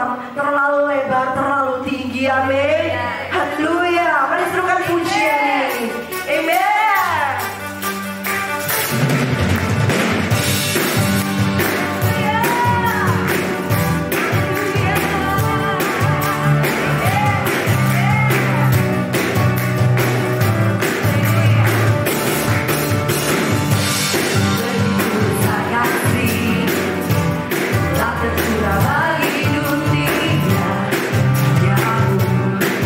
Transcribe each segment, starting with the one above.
dalam, terlalu lebar, terlalu tinggi. Amin. Haleluya. Mari serukan pujian ini. Amen. Bagi dunia, ya ampun.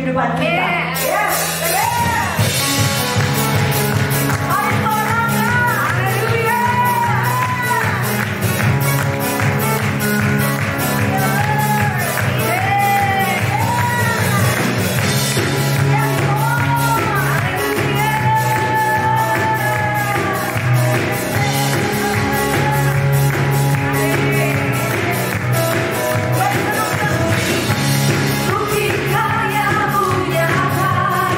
kehidupan kita. Yes, Buktikan yang punya apa.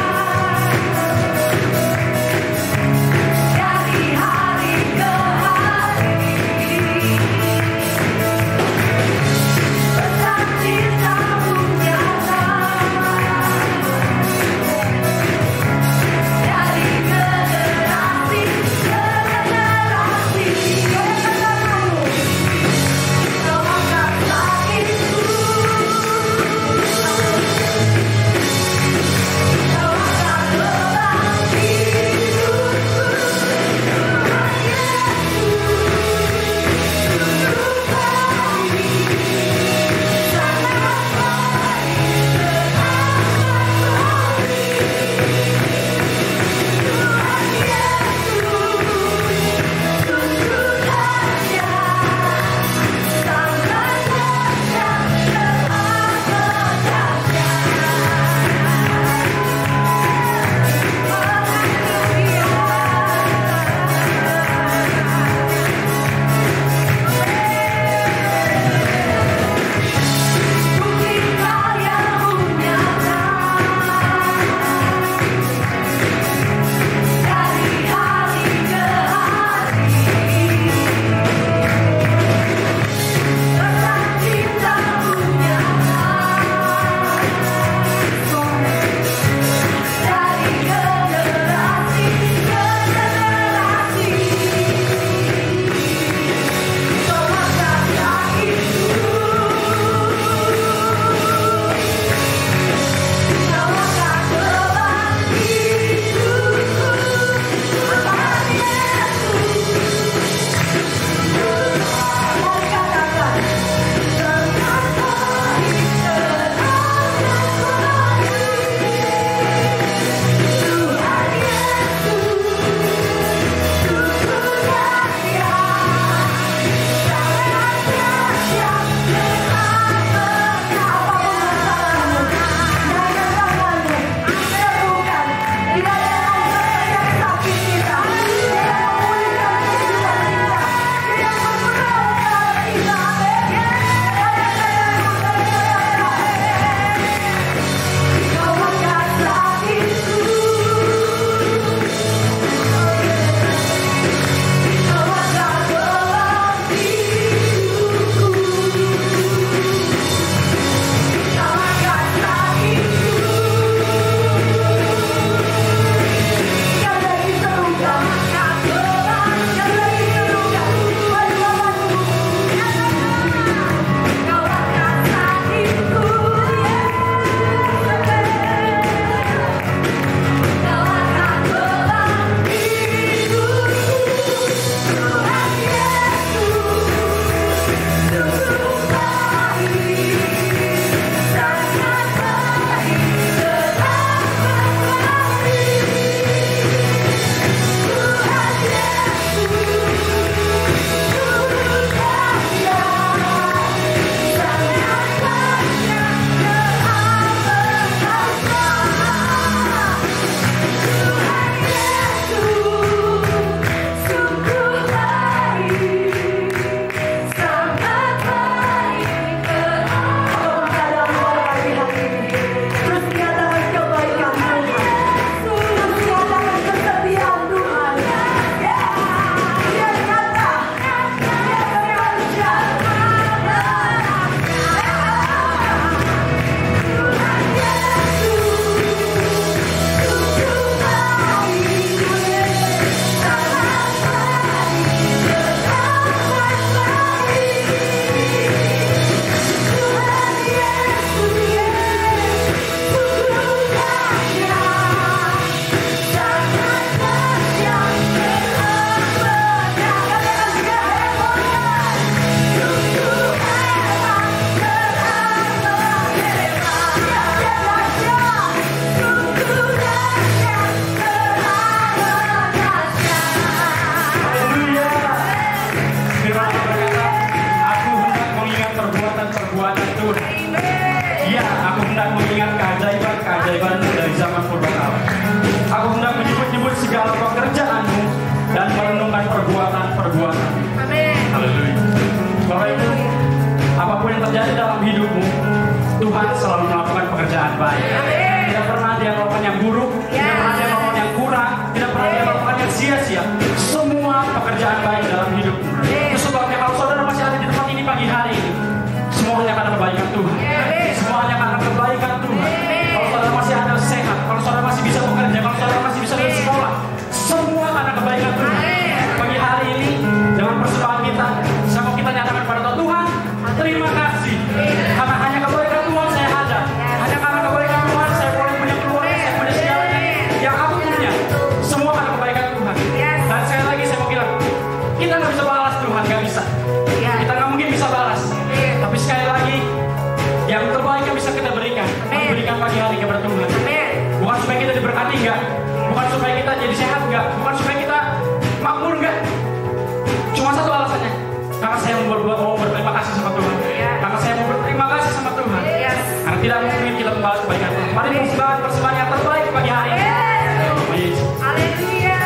hendak mengingat keajaiban-keajaiban-Mu dari zaman purbakala. Aku hendak menyebut-nyebut segala pekerjaan-Mu dan merenungkan perbuatan-perbuatan. Amin. Haleluya. Bapak Ibu, apapun yang terjadi dalam hidupmu, Tuhan selalu melakukan pekerjaan baik. Tidak pernah Dia melakukan yang buruk, tidak pernah Dia melakukan yang kurang, tidak pernah Dia melakukan yang sia-sia. Semua pekerjaan baik dalam hidupmu. Itu sebabnya kalau saudara masih ada di tempat ini pagi hari ini, semuanya karena kebaikan Tuhan. Semuanya karena kebaikan Tuhan. Kalau saudara masih ada sehat, kalau saudara masih bisa bekerja, kalau saudara masih bisa ke sekolah, semua karena kebaikan Tuhan. Pagi hari ini dengan persembahan kita, sama kita nyatakan pada Tuhan, terima kasih. Karena hanya kebaikan Tuhan saya ada. Hanya karena kebaikan Tuhan saya boleh punya keluarga, saya punya segalanya yang aku punya. Semua karena kebaikan Tuhan. Dan sekali lagi saya mau bilang, kita nggak bisa balas Tuhan, nggak bisa. Kita nggak mungkin bisa balas. Tapi sekali lagi, yang terbaik yang bisa kita berikan, berikan pagi hari kepada Tuhan. Bukan supaya kita diberkati enggak, bukan supaya kita jadi sehat enggak, bukan supaya kita makmur enggak. Cuma satu alasannya, karena saya mau berterima kasih sama Tuhan. Karena saya mau berterima kasih sama Tuhan. Karena tidak mungkin kita membalas kebaikan Tuhan. Mari persembahan yang terbaik pagi hari ini. Nama Yesus. Haleluya.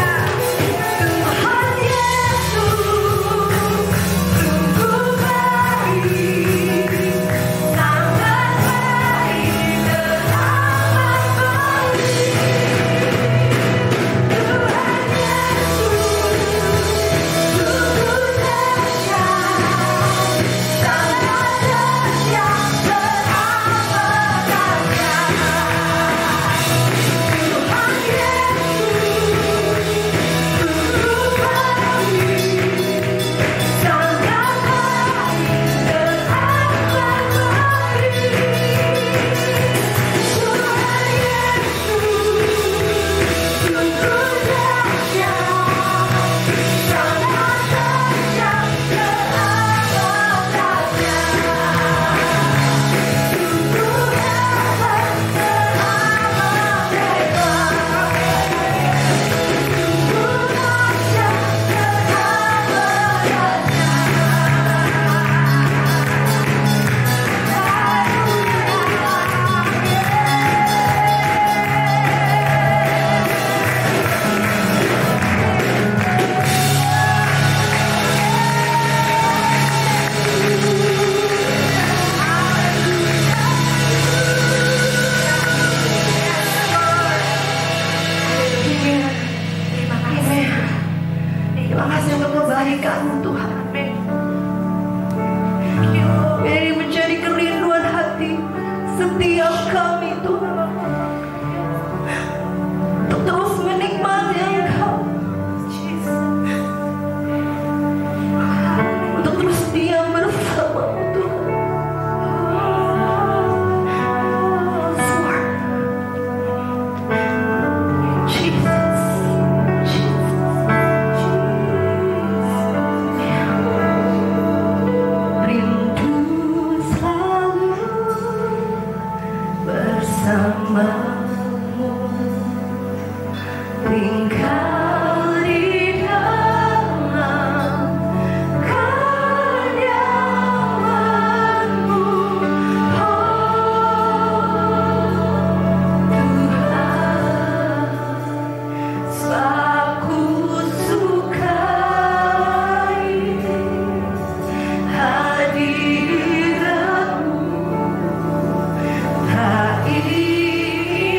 Tuhan Yesus, sungguh baik, sangat baik, teramat baik. Tuhan Yesus, sungguh dahsyat, sangat dahsyat, teramat Terima kasih untuk kebaikan-Mu Tuhan. Ini menjadi kerinduan hati setiap kami Tuhan, untuk terus menikmati Engkau, untuk terus diam bersama-Mu Tuhan. Hadiratmu, tak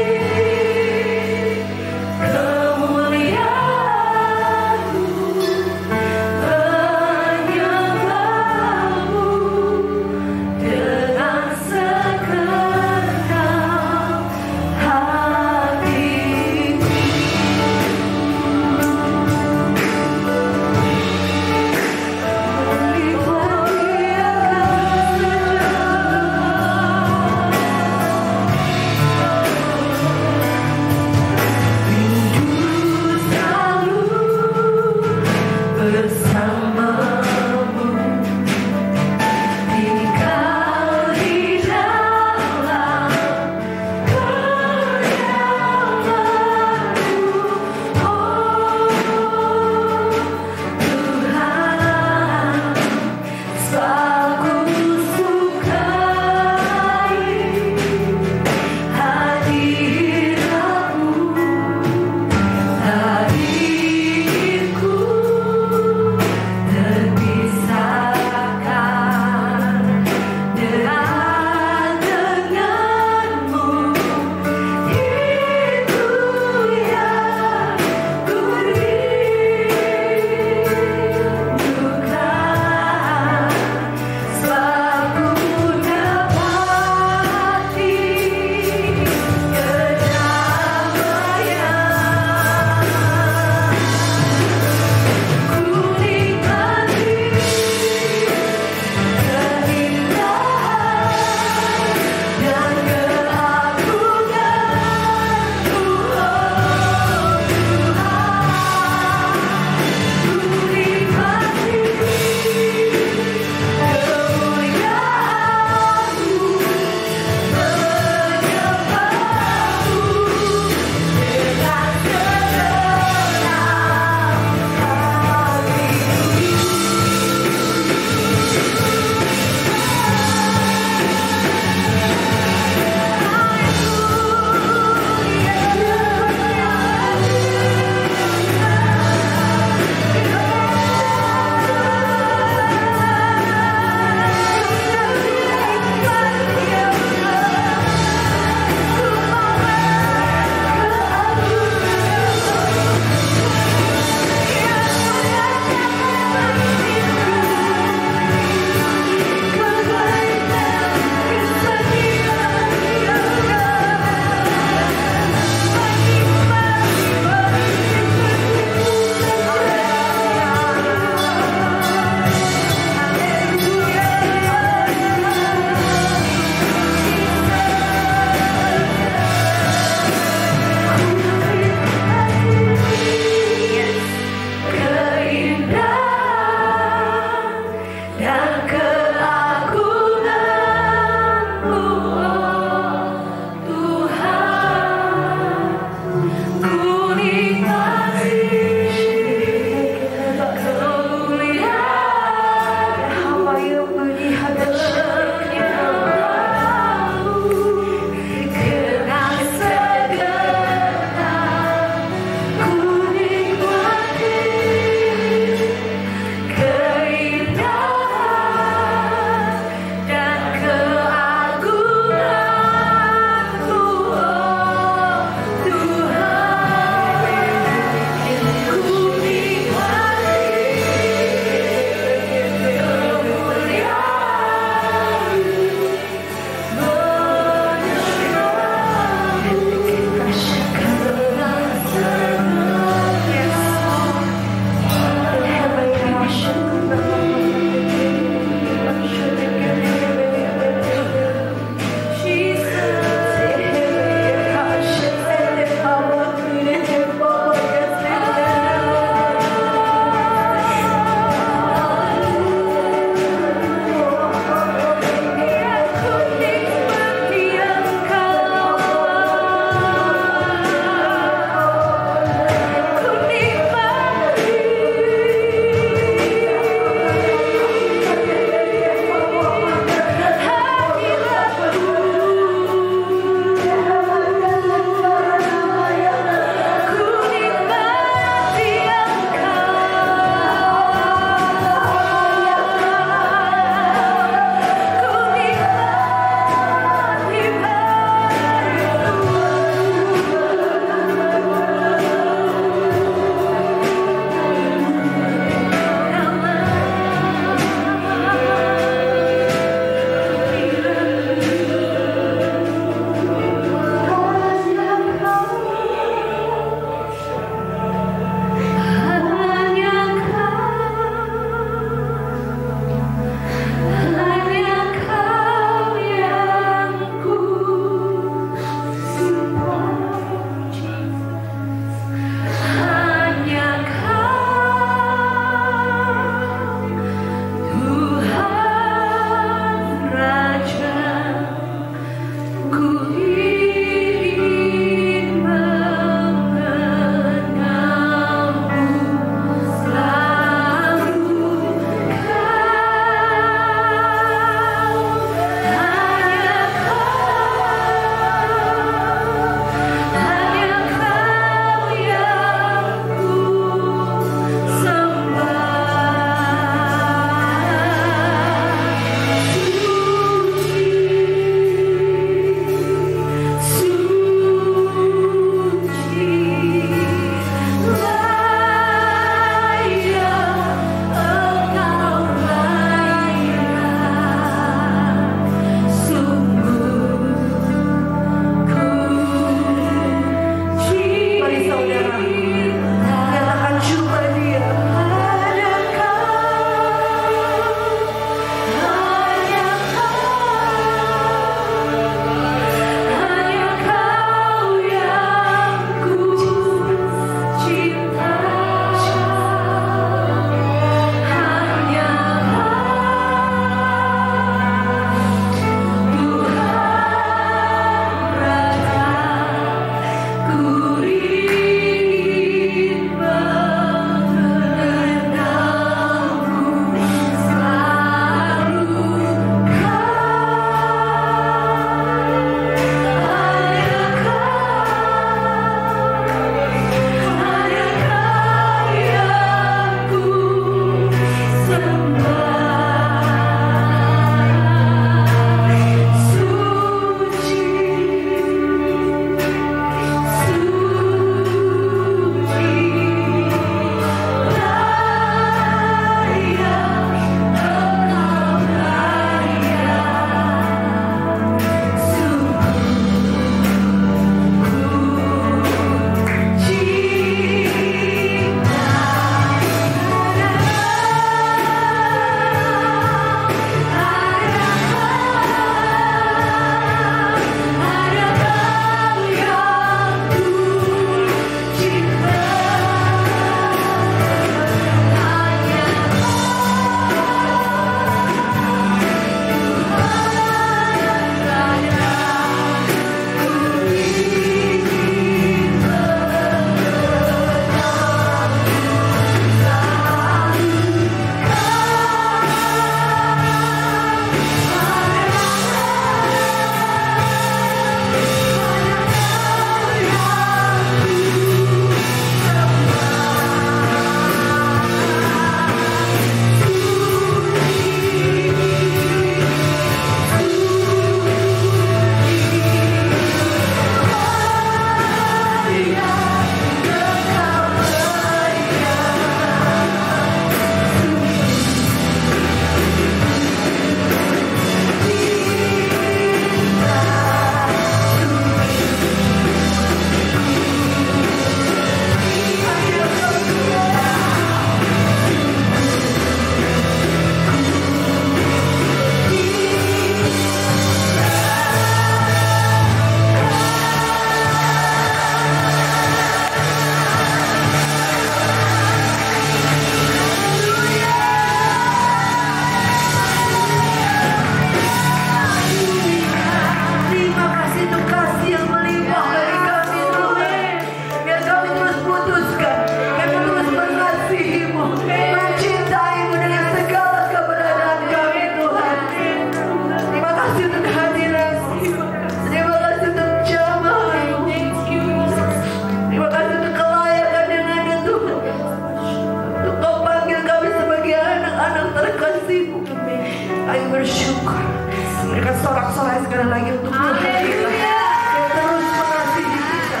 bersyukur. Berikan sorak-sorai sekali lagi untuk Tuhan kita. Dia terus mengasihi kita.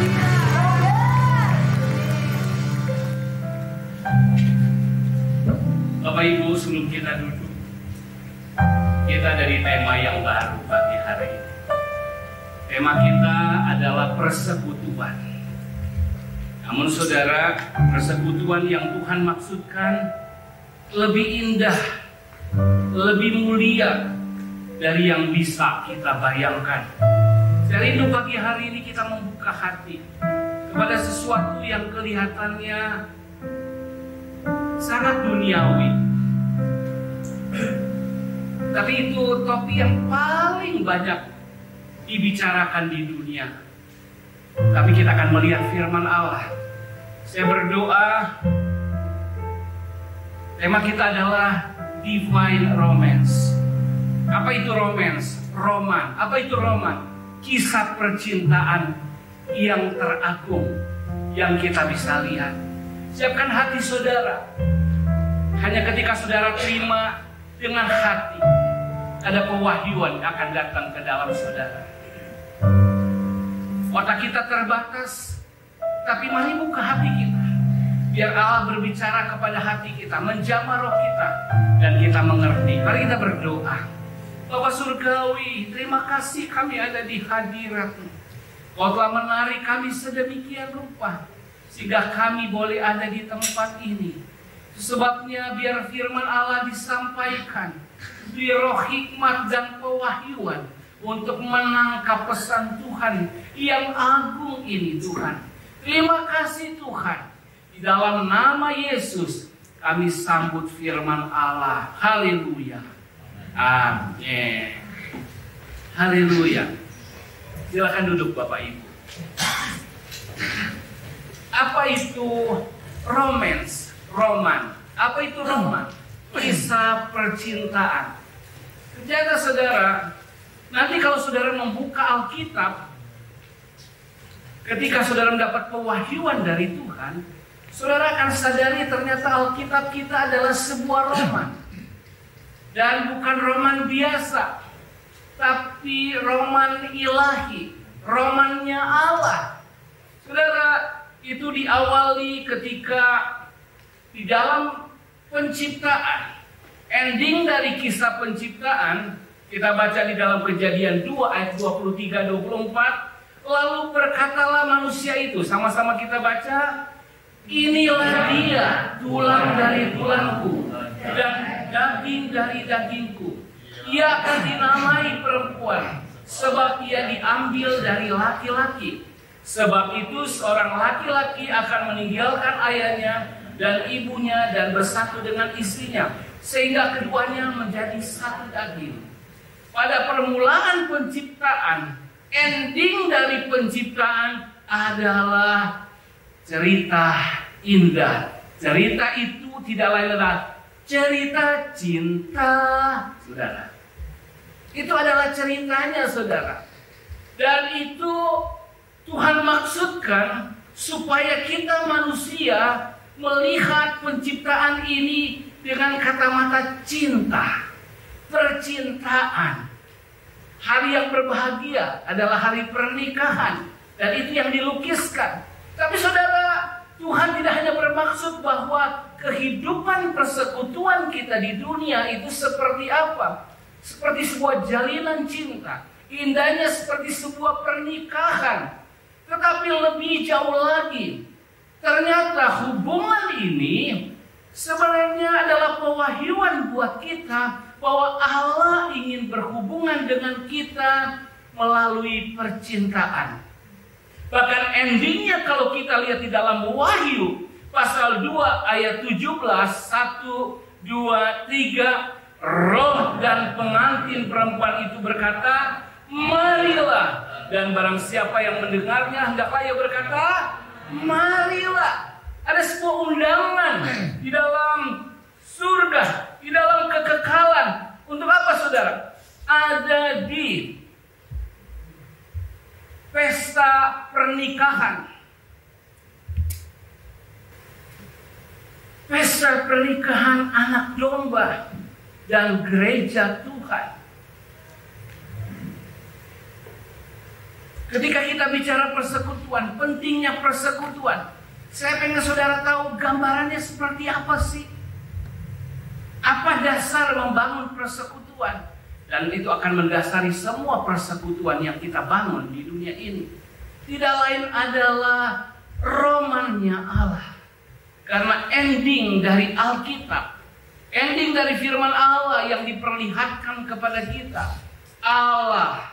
Bapak Ibu, sebelum kita duduk, kita dari tema yang baru pagi hari ini. Tema kita adalah persekutuan. Namun saudara, persekutuan yang Tuhan maksudkan lebih indah, lebih mulia dari yang bisa kita bayangkan. Dari itu pagi hari ini kita membuka hati kepada sesuatu yang kelihatannya sangat duniawi. Tapi itu topik yang paling banyak dibicarakan di dunia. Tapi kita akan melihat firman Allah. Saya berdoa, tema kita adalah Divine Romance. Apa itu romance? Roman. Apa itu roman? Kisah percintaan yang teragung yang kita bisa lihat. Siapkan hati saudara. Hanya ketika saudara terima dengan hati, ada pewahyuan yang akan datang ke dalam saudara. Otak kita terbatas, tapi mari buka hati kita. Biar Allah berbicara kepada hati kita, menjamah roh kita, dan kita mengerti. Mari kita berdoa. Bapa Surgawi, terima kasih kami ada di hadirat-Mu. Kau telah menarik kami sedemikian rupa, sehingga kami boleh ada di tempat ini. Sebabnya biar firman Allah disampaikan, biar roh hikmat dan pewahyuan untuk menangkap pesan Tuhan yang agung ini Tuhan. Terima kasih Tuhan. Di dalam nama Yesus kami sambut firman Allah. Haleluya. Amin. Haleluya. Silakan duduk Bapak Ibu. Apa itu romance? Roman. Apa itu roman? Kisah percintaan. Ternyata saudara, nanti kalau saudara membuka Alkitab, ketika saudara mendapat pewahyuan dari Tuhan, saudara akan sadari ternyata Alkitab kita adalah sebuah roman. Dan bukan roman biasa, tapi roman ilahi, romannya Allah. Saudara, itu diawali ketika di dalam penciptaan. Ending dari kisah penciptaan kita baca di dalam Kejadian 2 ayat 23-24. Lalu berkatalah manusia itu, sama-sama kita baca, inilah dia, tulang dari tulangku dan daging dari dagingku. Ia akan dinamai perempuan, sebab ia diambil dari laki-laki. Sebab itu seorang laki-laki akan meninggalkan ayahnya dan ibunya dan bersatu dengan istrinya, sehingga keduanya menjadi satu daging. Pada permulaan penciptaan, ending dari penciptaan adalah cerita indah. Cerita itu tidak lain adalah cerita cinta, saudara. Itu adalah ceritanya, saudara. Dan itu Tuhan maksudkan supaya kita manusia melihat penciptaan ini dengan kacamata cinta, percintaan. Hari yang berbahagia adalah hari pernikahan, dan itu yang dilukiskan. Tapi saudara, Tuhan tidak hanya bermaksud bahwa kehidupan persekutuan kita di dunia itu seperti apa? Seperti sebuah jalinan cinta, indahnya seperti sebuah pernikahan. Tetapi lebih jauh lagi, ternyata hubungan ini sebenarnya adalah pewahyuan buat kita bahwa Allah ingin berhubungan dengan kita melalui percintaan. Bahkan endingnya kalau kita lihat di dalam Wahyu pasal 2 ayat 17, 1, 2, 3, roh dan pengantin perempuan itu berkata, marilah. Dan barang siapa yang mendengarnya hendaklah ia berkata, marilah. Ada sebuah undangan di dalam surga, di dalam kekekalan. Untuk apa saudara? Ada di pesta pernikahan. Pesta pernikahan anak domba. dan gereja Tuhan. Ketika kita bicara persekutuan, pentingnya persekutuan, saya pengen saudara tahu gambarannya seperti apa sih? Apa dasar membangun persekutuan? Dan itu akan mendasari semua persekutuan yang kita bangun di dunia ini. Tidak lain adalah romannya Allah. Karena ending dari Alkitab, ending dari firman Allah yang diperlihatkan kepada kita, Allah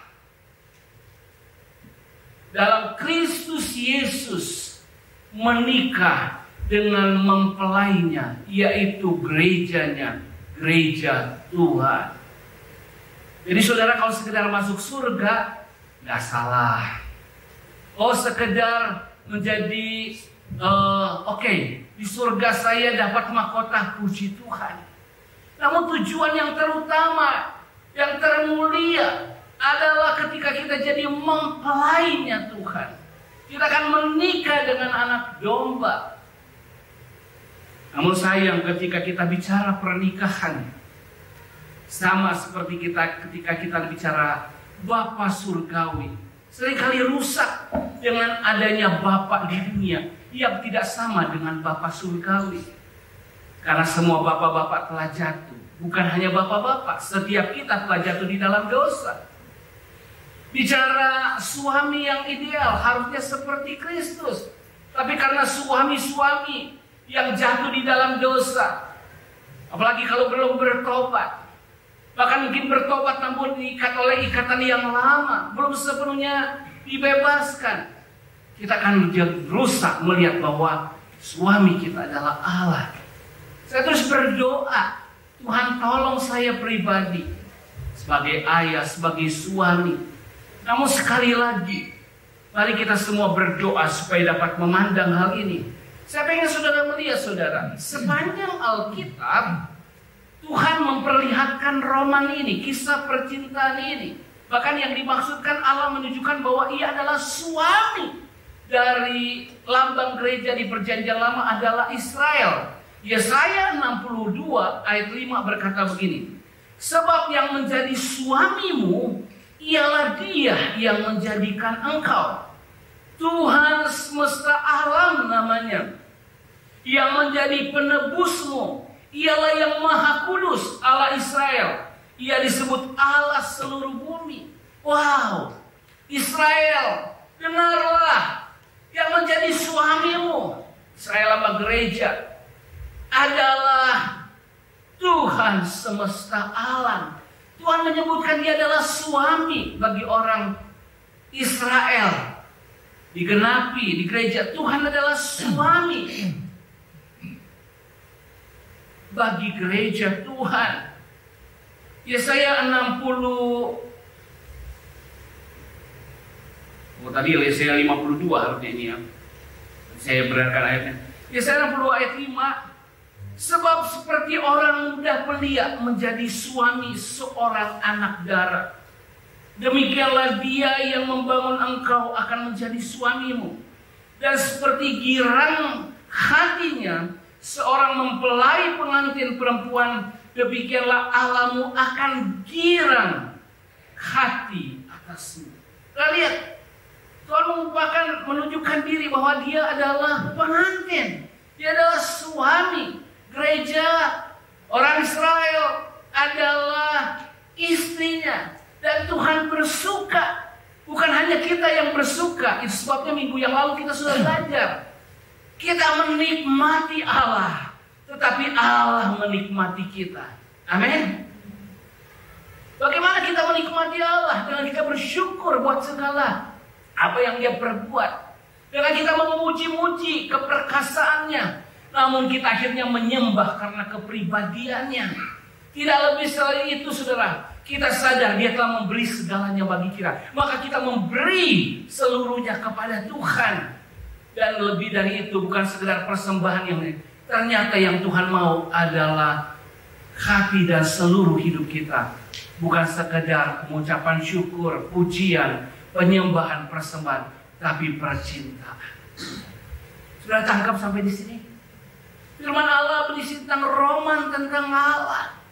dalam Kristus Yesus menikah dengan mempelainya, yaitu gerejanya, gereja Tuhan. Jadi saudara, kalau sekedar masuk surga, nggak salah. Oh, sekedar menjadi oke, di surga saya dapat mahkota, puji Tuhan. Namun tujuan yang terutama, yang termulia adalah ketika kita jadi mempelainya Tuhan. Kita akan menikah dengan anak domba. Namun sayang, ketika kita bicara pernikahan, sama seperti ketika kita bicara Bapa surgawi, seringkali rusak dengan adanya Bapa di dunia yang tidak sama dengan Bapa surgawi. Karena semua bapak-bapak telah jatuh. Bukan hanya bapak-bapak, setiap kita telah jatuh di dalam dosa. Bicara suami yang ideal harusnya seperti Kristus. Tapi karena suami-suami yang jatuh di dalam dosa, apalagi kalau belum bertobat, bahkan mungkin bertobat namun diikat oleh ikatan yang lama, belum sepenuhnya dibebaskan, kita akan rusak melihat bahwa suami kita adalah Allah. Saya terus berdoa, Tuhan tolong saya pribadi sebagai ayah, sebagai suami. Namun sekali lagi, mari kita semua berdoa supaya dapat memandang hal ini. Saya pengen saudara melihat, saudara, sepanjang Alkitab Tuhan memperlihatkan roman ini, kisah percintaan ini. Bahkan yang dimaksudkan Allah menunjukkan bahwa ia adalah suami dari lambang gereja di perjanjian lama adalah Israel. Yesaya 62 ayat 5 berkata begini, sebab yang menjadi suamimu ialah Dia yang menjadikan engkau. Tuhan semesta alam namanya. Yang menjadi penebusmu ialah yang Maha Kudus, Allah Israel. Ia disebut Allah seluruh bumi. Wow, Israel, dengarlah, yang menjadi suamimu, Israel lambang gereja, adalah Tuhan semesta alam. Tuhan menyebutkan Dia adalah suami bagi orang Israel. Digenapi di gereja, Tuhan adalah suami bagi gereja Tuhan. Yesaya 52 harusnya ini ya. Saya beratkan ayatnya. Yesaya 60 ayat 5. Sebab seperti orang muda belia menjadi suami seorang anak darah, demikianlah Dia yang membangun engkau akan menjadi suamimu. Dan seperti girang hatinya seorang mempelai pengantin perempuan, demikianlah Allahmu akan girang hati atasmu. Kita lihat, Tuhan menunjukkan diri bahwa Dia adalah pengantin, Dia adalah suami. Gereja orang Israel adalah istrinya. Dan Tuhan bersuka. Bukan hanya kita yang bersuka. Itu sebabnya minggu yang lalu kita sudah belajar. Kita menikmati Allah, tetapi Allah menikmati kita. Amin. Bagaimana kita menikmati Allah? Dengan kita bersyukur buat segala apa yang Dia perbuat. Dengan kita memuji-muji keperkasaannya. Namun kita akhirnya menyembah karena kepribadiannya. Tidak lebih selain itu, saudara. Kita sadar Dia telah memberi segalanya bagi kita. Maka kita memberi seluruhnya kepada Tuhan. Dan lebih dari itu, bukan sekedar persembahan yang ternyata yang Tuhan mau adalah hati dan seluruh hidup kita. Bukan sekedar pengucapan syukur, pujian, penyembahan, persembahan, tapi percintaan. Sudah tangkap sampai di sini? Firman Allah berisi tentang roman tentang Allah.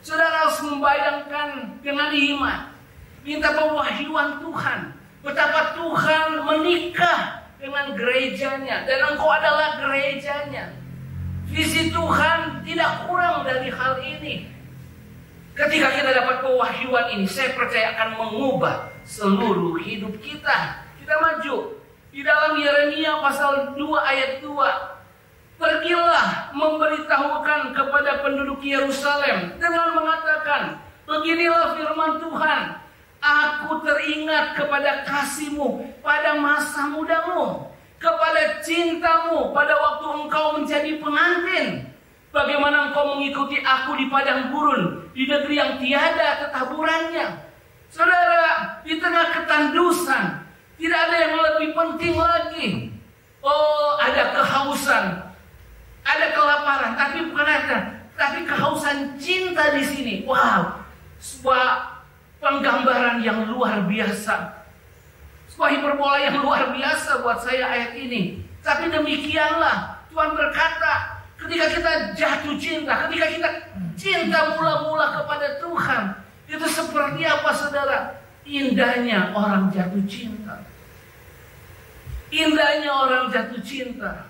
Saudara harus membayangkan dengan iman. Minta pewahyuan Tuhan. Betapa Tuhan menikah dengan gerejanya. Dan engkau adalah gerejanya. Visi Tuhan tidak kurang dari hal ini. Ketika kita dapat pewahyuan ini, saya percaya akan mengubah seluruh hidup kita. Kita maju. Di dalam Yeremia pasal 2 ayat 2. Pergilah memberitahukan kepada penduduk Yerusalem dengan mengatakan, beginilah firman Tuhan, aku teringat kepada kasihmu pada masa mudamu, kepada cintamu pada waktu engkau menjadi pengantin. Bagaimana engkau mengikuti aku di padang gurun, di negeri yang tiada ketaburannya. Saudara, di tengah ketandusan, tidak ada yang lebih penting lagi. Oh, ada kehausan, ada kelaparan, tapi bukan ada, tapi kehausan cinta di sini. Wow, sebuah penggambaran yang luar biasa, sebuah hiperbola yang luar biasa buat saya ayat ini. Tapi demikianlah Tuhan berkata, ketika kita jatuh cinta, ketika kita cinta mula-mula kepada Tuhan, itu seperti apa saudara? Indahnya orang jatuh cinta. Indahnya orang jatuh cinta.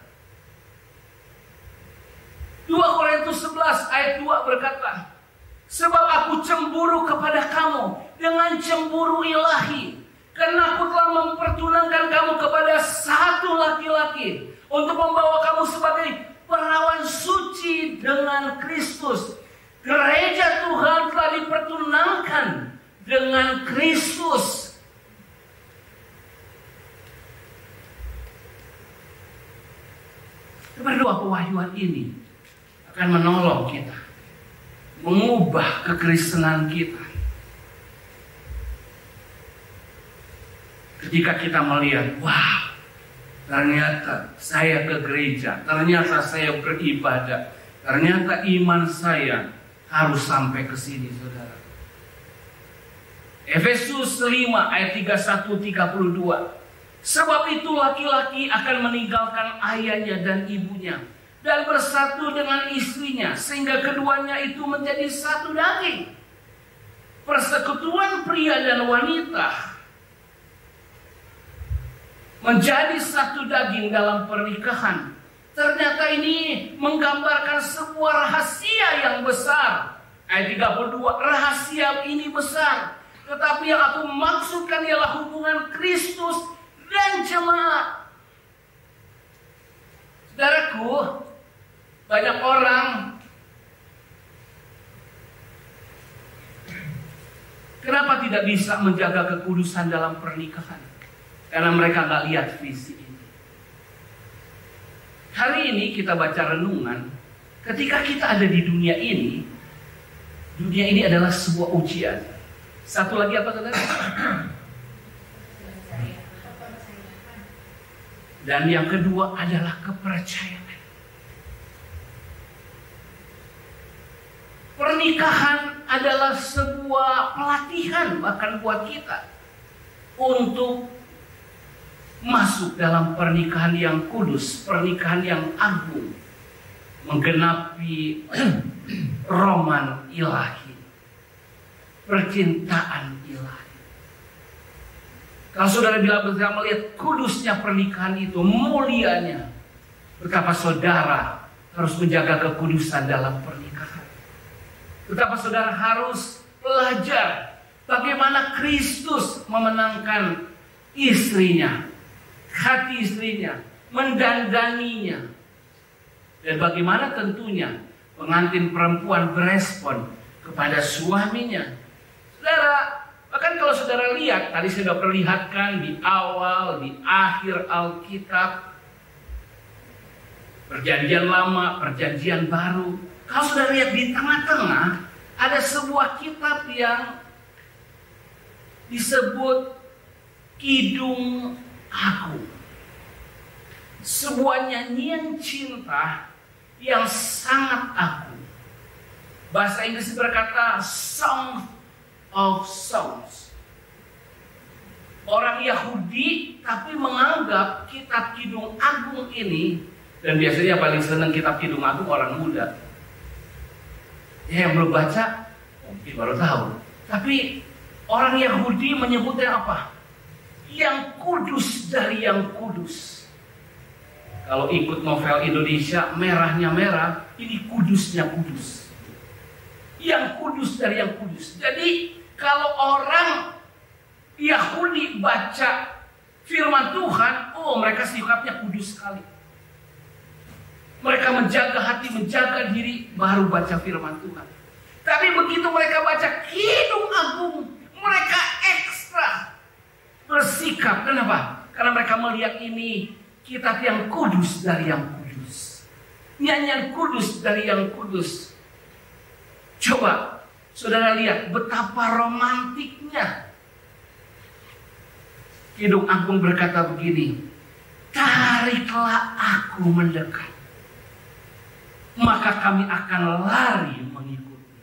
2 Korintus 11 ayat 2 berkata, sebab aku cemburu kepada kamu dengan cemburu ilahi, karena aku telah mempertunangkan kamu kepada satu laki-laki untuk membawa kamu sebagai perawan suci dengan Kristus. Gereja Tuhan telah dipertunangkan dengan Kristus. Berdoa pewahyuan ini akan menolong kita, mengubah kekristenan kita. Ketika kita melihat, wah, ternyata saya ke gereja, ternyata saya beribadah, ternyata iman saya harus sampai ke sini, saudara. Efesus 5 ayat 31-32. Sebab itu laki-laki akan meninggalkan ayahnya dan ibunya dan bersatu dengan istrinya, sehingga keduanya itu menjadi satu daging. Persekutuan pria dan wanita menjadi satu daging dalam pernikahan. Ternyata ini menggambarkan sebuah rahasia yang besar. Ayat 32, rahasia ini besar, tetapi yang aku maksudkan ialah hubungan Kristus dan jemaat. Saudaraku, banyak orang kenapa tidak bisa menjaga kekudusan dalam pernikahan? Karena mereka nggak lihat visi ini. Hari ini kita baca renungan, ketika kita ada di dunia ini adalah sebuah ujian. Satu lagi apa saudara? Dan yang kedua adalah kepercayaan. Pernikahan adalah sebuah pelatihan bahkan buat kita untuk masuk dalam pernikahan yang kudus, pernikahan yang agung, menggenapi roman ilahi, percintaan ilahi. Kalau saudara bisa melihat kudusnya pernikahan itu, mulianya, betapa saudara harus menjaga kekudusan dalam pernikahan. Betapa saudara harus belajar bagaimana Kristus memenangkan istrinya, hati istrinya, mendandaninya. Dan bagaimana tentunya pengantin perempuan berespon kepada suaminya. Saudara, bahkan kalau saudara lihat, tadi saya sudah perlihatkan di awal, di akhir Alkitab, Perjanjian Lama, Perjanjian Baru. Kalau saudara lihat di tengah-tengah, ada sebuah kitab yang disebut Kidung Agung. Sebuah nyanyian cinta yang sangat agung. Bahasa Inggris berkata Song of Songs. Orang Yahudi tapi menganggap kitab Kidung Agung ini, dan biasanya paling senang kitab Kidung Agung orang muda. Ya, yang belum baca, Mungkin baru tahu. Tapi orang Yahudi menyebutnya apa? Yang kudus dari yang kudus. Kalau ikut novel Indonesia, merahnya merah, ini kudusnya kudus. Yang kudus dari yang kudus. Jadi kalau orang Yahudi baca firman Tuhan, oh mereka sikapnya kudus sekali. Mereka menjaga hati, menjaga diri, baru baca firman Tuhan. Tapi begitu mereka baca Kidung Agung, mereka ekstra bersikap. Kenapa? Karena mereka melihat ini kitab yang kudus dari yang kudus. Nyanyian kudus dari yang kudus. Coba saudara lihat betapa romantiknya. Kidung Agung berkata begini, tariklah aku mendekat, maka kami akan lari mengikuti.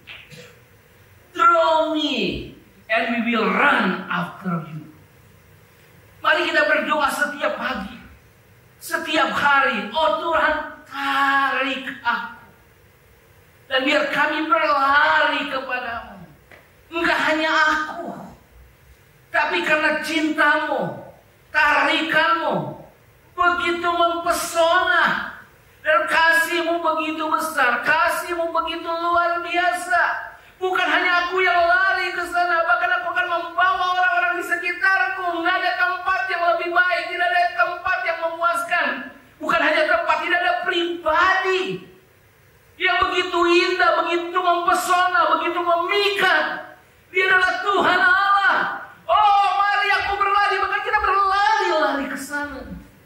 Draw me and we will run after you. Mari kita berdoa setiap pagi, setiap hari. Oh Tuhan, tarik aku. Dan biar kami berlari kepadamu. Enggak hanya aku, tapi karena cintamu, tarikanmu begitu mempesona. Dan kasihmu begitu besar, kasihmu begitu luar biasa. Bukan hanya aku yang lari ke sana, bahkan aku akan membawa orang-orang di sekitarku. Nggak ada tempat yang lebih baik, tidak ada tempat yang memuaskan. Bukan hanya tempat, tidak ada pribadi yang begitu indah, begitu mempesona, begitu memikat. Dia adalah Tuhan Allah. Oh, mari aku berlari, bahkan kita berlari-lari ke sana.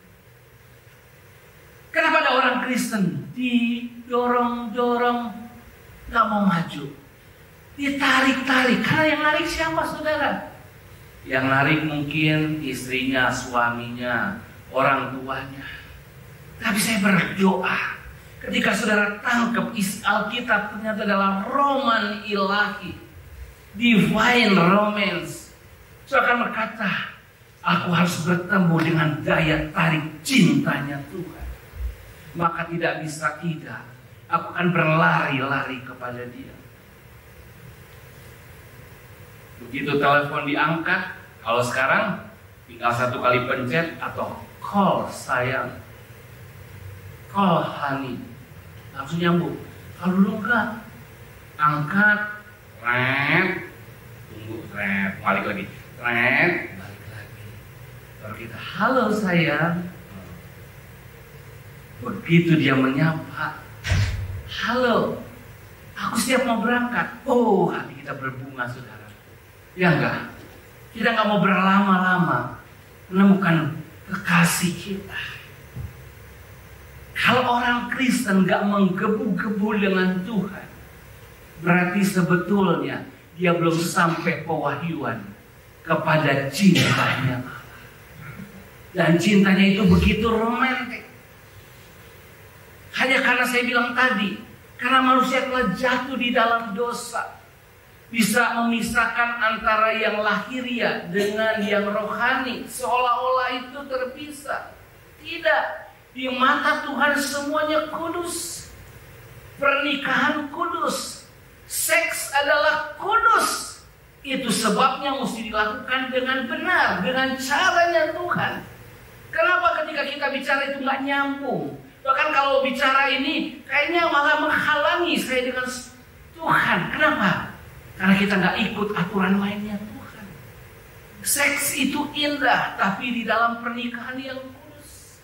Kenapa ada orang Kristen didorong-dorong gak mau maju, ditarik-tarik? Karena yang narik siapa saudara? Yang narik mungkin istrinya, suaminya, orang tuanya. Tapi saya berdoa, ketika saudara tangkap isi Alkitab ternyata adalah roman ilahi, divine romance, saudara akan berkata, aku harus bertemu dengan daya tarik cintanya Tuhan. Maka tidak bisa tidak, aku akan berlari-lari kepada dia. Begitu telepon diangkat, kalau sekarang tinggal 1 kali pencet atau call sayang, call honey, langsung nyambung. Kalau dulu enggak, angkat, tunggu, balik lagi, balik lagi. Baru kita, halo sayang. Begitu dia menyapa, halo, aku siap mau berangkat. Oh, hati kita berbunga saudara. Ya enggak? Kita enggak mau berlama-lama menemukan kekasih kita. Kalau orang Kristen enggak menggebu-gebu dengan Tuhan, berarti sebetulnya dia belum sampai pewahyuan kepada cintanya Allah. Dan cintanya itu begitu romantis. Hanya karena saya bilang tadi, karena manusia telah jatuh di dalam dosa, bisa memisahkan antara yang lahiriah dengan yang rohani, seolah-olah itu terpisah. Tidak, di mata Tuhan semuanya kudus. Pernikahan kudus, seks adalah kudus. Itu sebabnya mesti dilakukan dengan benar, dengan caranya Tuhan. Kenapa ketika kita bicara itu nggak nyambung? Bahkan kalau bicara ini kayaknya malah menghalangi saya dengan Tuhan. Kenapa? Karena kita nggak ikut aturan mainnya Tuhan. Seks itu indah, tapi di dalam pernikahan yang kudus.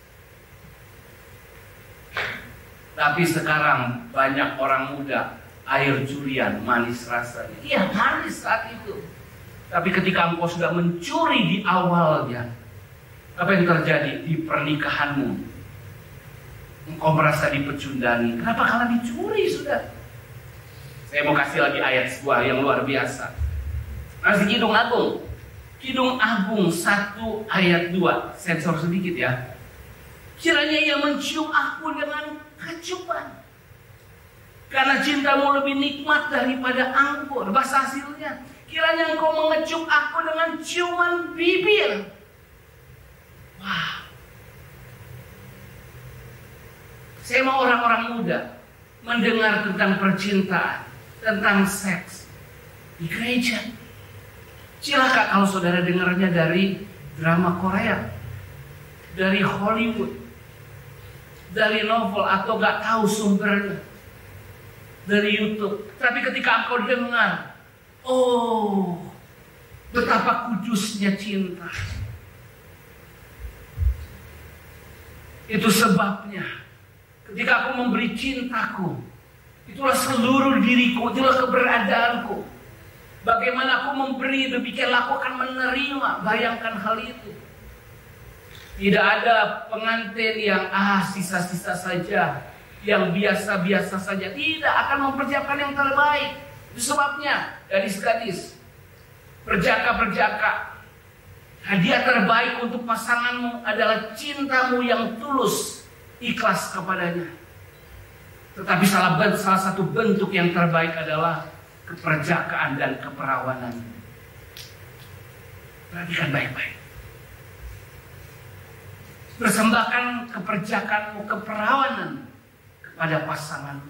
Tapi sekarang banyak orang muda, air curian, manis rasanya. Iya, manis saat itu. Tapi ketika engkau sudah mencuri di awalnya, apa yang terjadi di pernikahanmu? Engkau merasa dipecundani. Kenapa? Karena dicuri sudah. Saya mau kasih lagi ayat sebuah yang luar biasa. Masih Kidung Agung. Kidung Agung 1 ayat 2. Sensor sedikit ya. Kiranya ia mencium aku dengan kecupan. Karena cintamu lebih nikmat daripada anggur. Bahasa hasilnya, kiranya engkau mengecup aku dengan ciuman bibir. Wah. Saya mau orang-orang muda mendengar tentang percintaan, tentang seks. di gereja. Cilaka kalau saudara dengarnya dari drama Korea, dari Hollywood, dari novel, atau gak tahu sumbernya, dari YouTube. Tapi ketika engkau dengar, oh, betapa kudusnya cinta. Itu sebabnya ketika aku memberi cintaku, itulah seluruh diriku, itulah keberadaanku. Bagaimana aku memberi, demikianlah aku akan menerima. Bayangkan hal itu. Tidak ada pengantin yang sisa-sisa saja, yang biasa-biasa saja. Tidak, akan mempersiapkan yang terbaik. Itu sebabnya gadis-gadis, perjaka-perjaka, hadiah terbaik untuk pasanganmu adalah cintamu yang tulus, ikhlas kepadanya. Tetapi salah satu bentuk yang terbaik adalah keperjakaan dan keperawanan. Perhatikan baik-baik. Persembahkan keperjakaanmu, keperawanan kepada pasanganmu.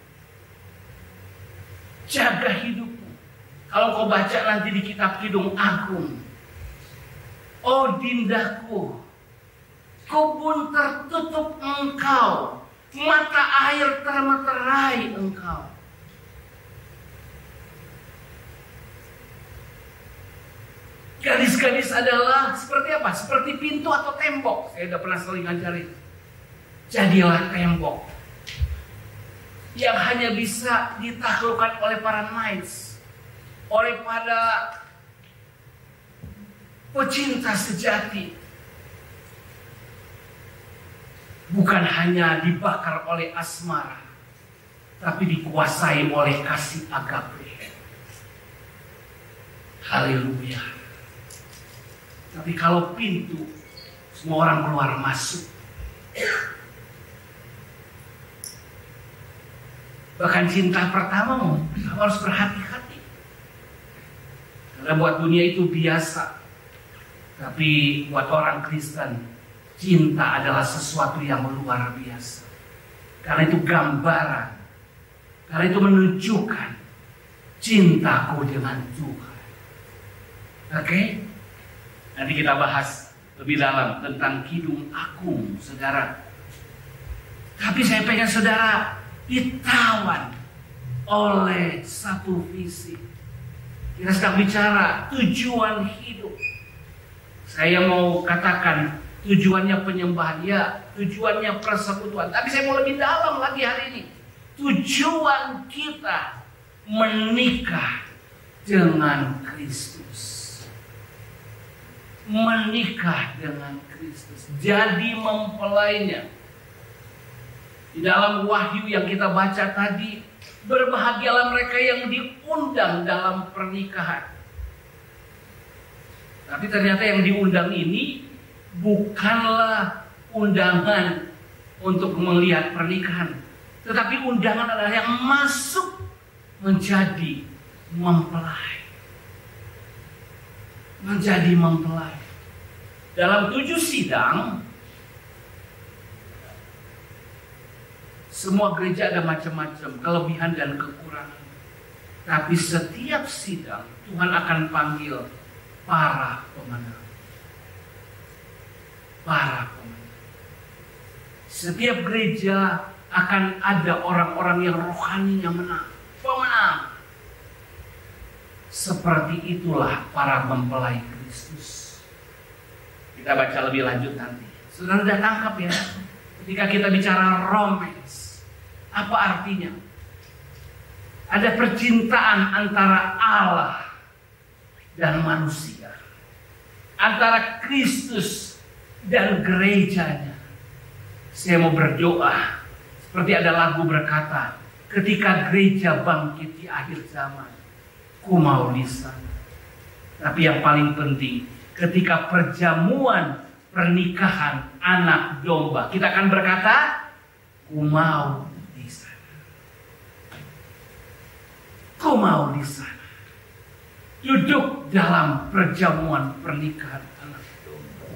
Jaga hidupmu. Kalau kau baca nanti di kitab Kidung Agung, oh dindaku, kebun tertutup engkau, mata air termeterai engkau. Gadis-gadis adalah seperti apa? Seperti pintu atau tembok. Saya udah pernah sering ngajarin. Jadilah tembok yang hanya bisa ditaklukkan oleh para knights, oleh para pecinta sejati. Bukan hanya dibakar oleh asmara, tapi dikuasai oleh kasih agape. Haleluya. Tapi kalau pintu, semua orang keluar masuk. Bahkan cinta pertamamu, kamu harus berhati-hati. Karena buat dunia itu biasa. Tapi buat orang Kristen, cinta adalah sesuatu yang luar biasa. Karena itu gambaran. Karena itu menunjukkan cintaku dengan Tuhan. Oke? Nanti kita bahas lebih dalam tentang Kidung Agung, saudara. Tapi saya pengen saudara ditawan oleh satu visi. Kita sedang bicara tujuan hidup. Saya mau katakan tujuannya penyembahan, ya, tujuannya persekutuan. Tapi saya mau lebih dalam lagi hari ini. Tujuan kita menikah dengan Kristus. Menikah dengan Kristus, jadi mempelainya. Di dalam Wahyu yang kita baca tadi, berbahagialah mereka yang diundang dalam pernikahan. Tapi ternyata yang diundang ini bukanlah undangan untuk melihat pernikahan, tetapi undangan adalah yang masuk menjadi mempelai. Menjadi mempelai. Dalam 7 sidang, semua gereja ada macam-macam kelebihan dan kekurangan. Tapi setiap sidang Tuhan akan panggil para pemenang. Para pemenang. Setiap gereja akan ada orang-orang yang rohaninya menang. Pemenang. Seperti itulah para mempelai Kristus. Kita baca lebih lanjut nanti. Saudara sudah tangkap ya? Ketika kita bicara romance, apa artinya? Ada percintaan antara Allah dan manusia, antara Kristus dan gerejanya. Saya mau berdoa, seperti ada lagu berkata, ketika gereja bangkit di akhir zaman, ku mau di sana. Tapi yang paling penting, ketika perjamuan pernikahan anak domba, kita akan berkata, ku mau di sana. Ku mau di sana. Duduk dalam perjamuan pernikahan anak domba.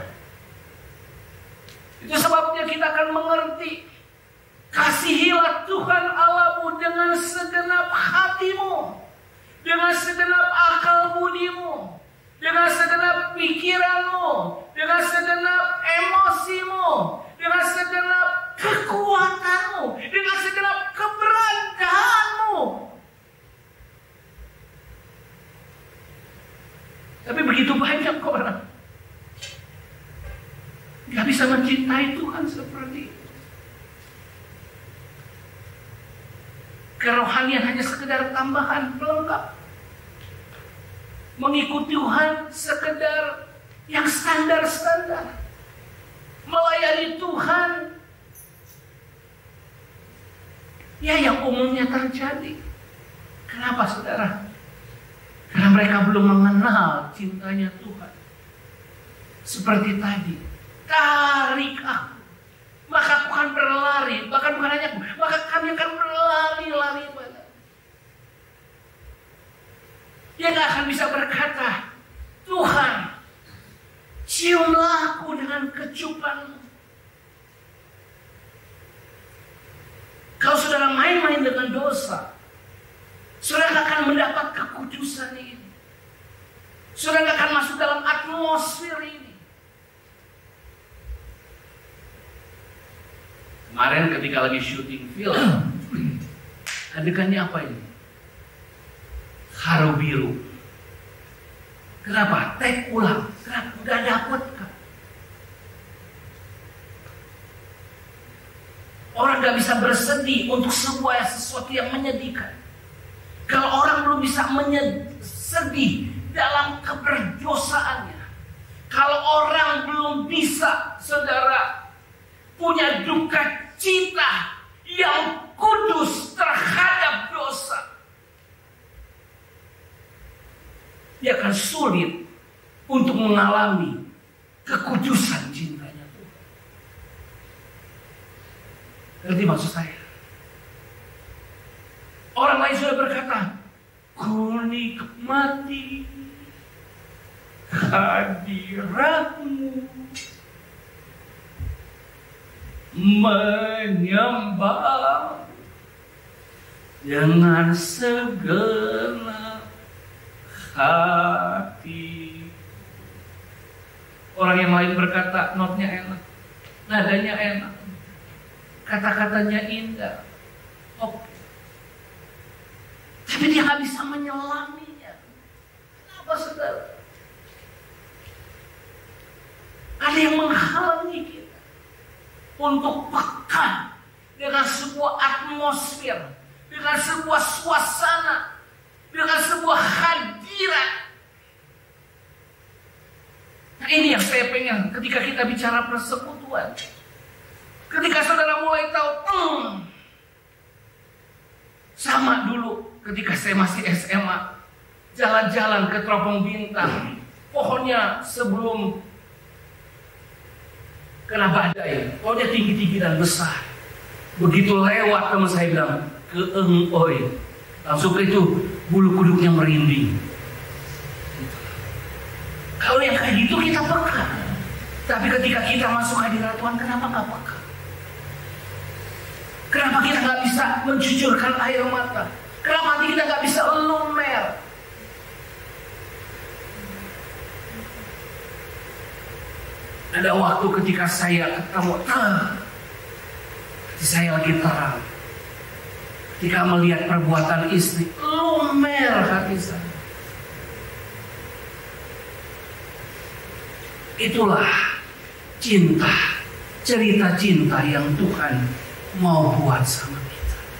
Itu sebabnya kita akan mengerti, kasihilah Tuhan Allahmu dengan segenap hatimu, dengan segenap akal budimu, dengan segenap pikiranmu, dengan segenap emosimu, dengan segenap kekuatanmu, dengan segenap keberadaanmu. Tapi begitu banyak orang gak bisa mencintai Tuhan seperti itu. Kerohanian hanya sekedar tambahan pelengkap. Mengikuti Tuhan sekedar yang standar-standar. Melayani Tuhan ya yang umumnya terjadi. Kenapa saudara? Karena mereka belum mengenal cintanya Tuhan. Seperti tadi, tarik aku, maka aku akan berlari. Bahkan bukan hanya aku, maka kami akan berlari-lari pada. Dia gak akan bisa berkata, Tuhan, ciumlah aku dengan kecupanmu. Kalau saudara main-main dengan dosa, saudara akan mendapat kekudusan ini. Saudara akan masuk dalam atmosfer ini. Kemarin ketika lagi syuting film, adegannya apa ini? Haru biru. Kenapa? Take ulang. Kenapa? Gak dapet kan? Orang gak bisa bersedih untuk sesuatu yang menyedihkan. Kalau orang belum bisa sedih dalam keberdosaannya, kalau orang belum bisa, saudara, punya duka cita yang kudus terhadap dosa, dia akan sulit untuk mengalami kekudusan cintanya Tuhan. Ngerti maksud saya? Orang lain sudah berkata, ku nikmati hadiratmu, menyembah dengan segenap hati. Orang yang lain berkata, notnya enak, nadanya enak, kata-katanya indah, oke. Tapi dia gak bisa menyelaminya. Kenapa saudara? Ada yang menghalangi kita untuk peka dengan sebuah atmosfer, dengan sebuah suasana, dengan sebuah hadirat. Nah ini yang saya pengen ketika kita bicara persekutuan. Ketika saudara mulai tahu, sama dulu ketika saya masih SMA, jalan-jalan ke Teropong Bintang, pohonnya sebelum kena badai, pohonnya tinggi-tinggi dan besar. Begitu lewat teman saya bilang, keengoi, langsung ke itu bulu kuduknya merinding. Kalau yang kayak gitu kita peka. Tapi ketika kita masuk hadirat Tuhan, kenapa gak peka? Kenapa kita gak bisa mencucurkan air mata? Kenapa hati kita gak bisa lumer? Ada waktu ketika saya ketemu, saya lagi terang. Ketika melihat perbuatan istri, lumer hati saya. Itulah cinta, cerita cinta yang Tuhan mau buat sama kita.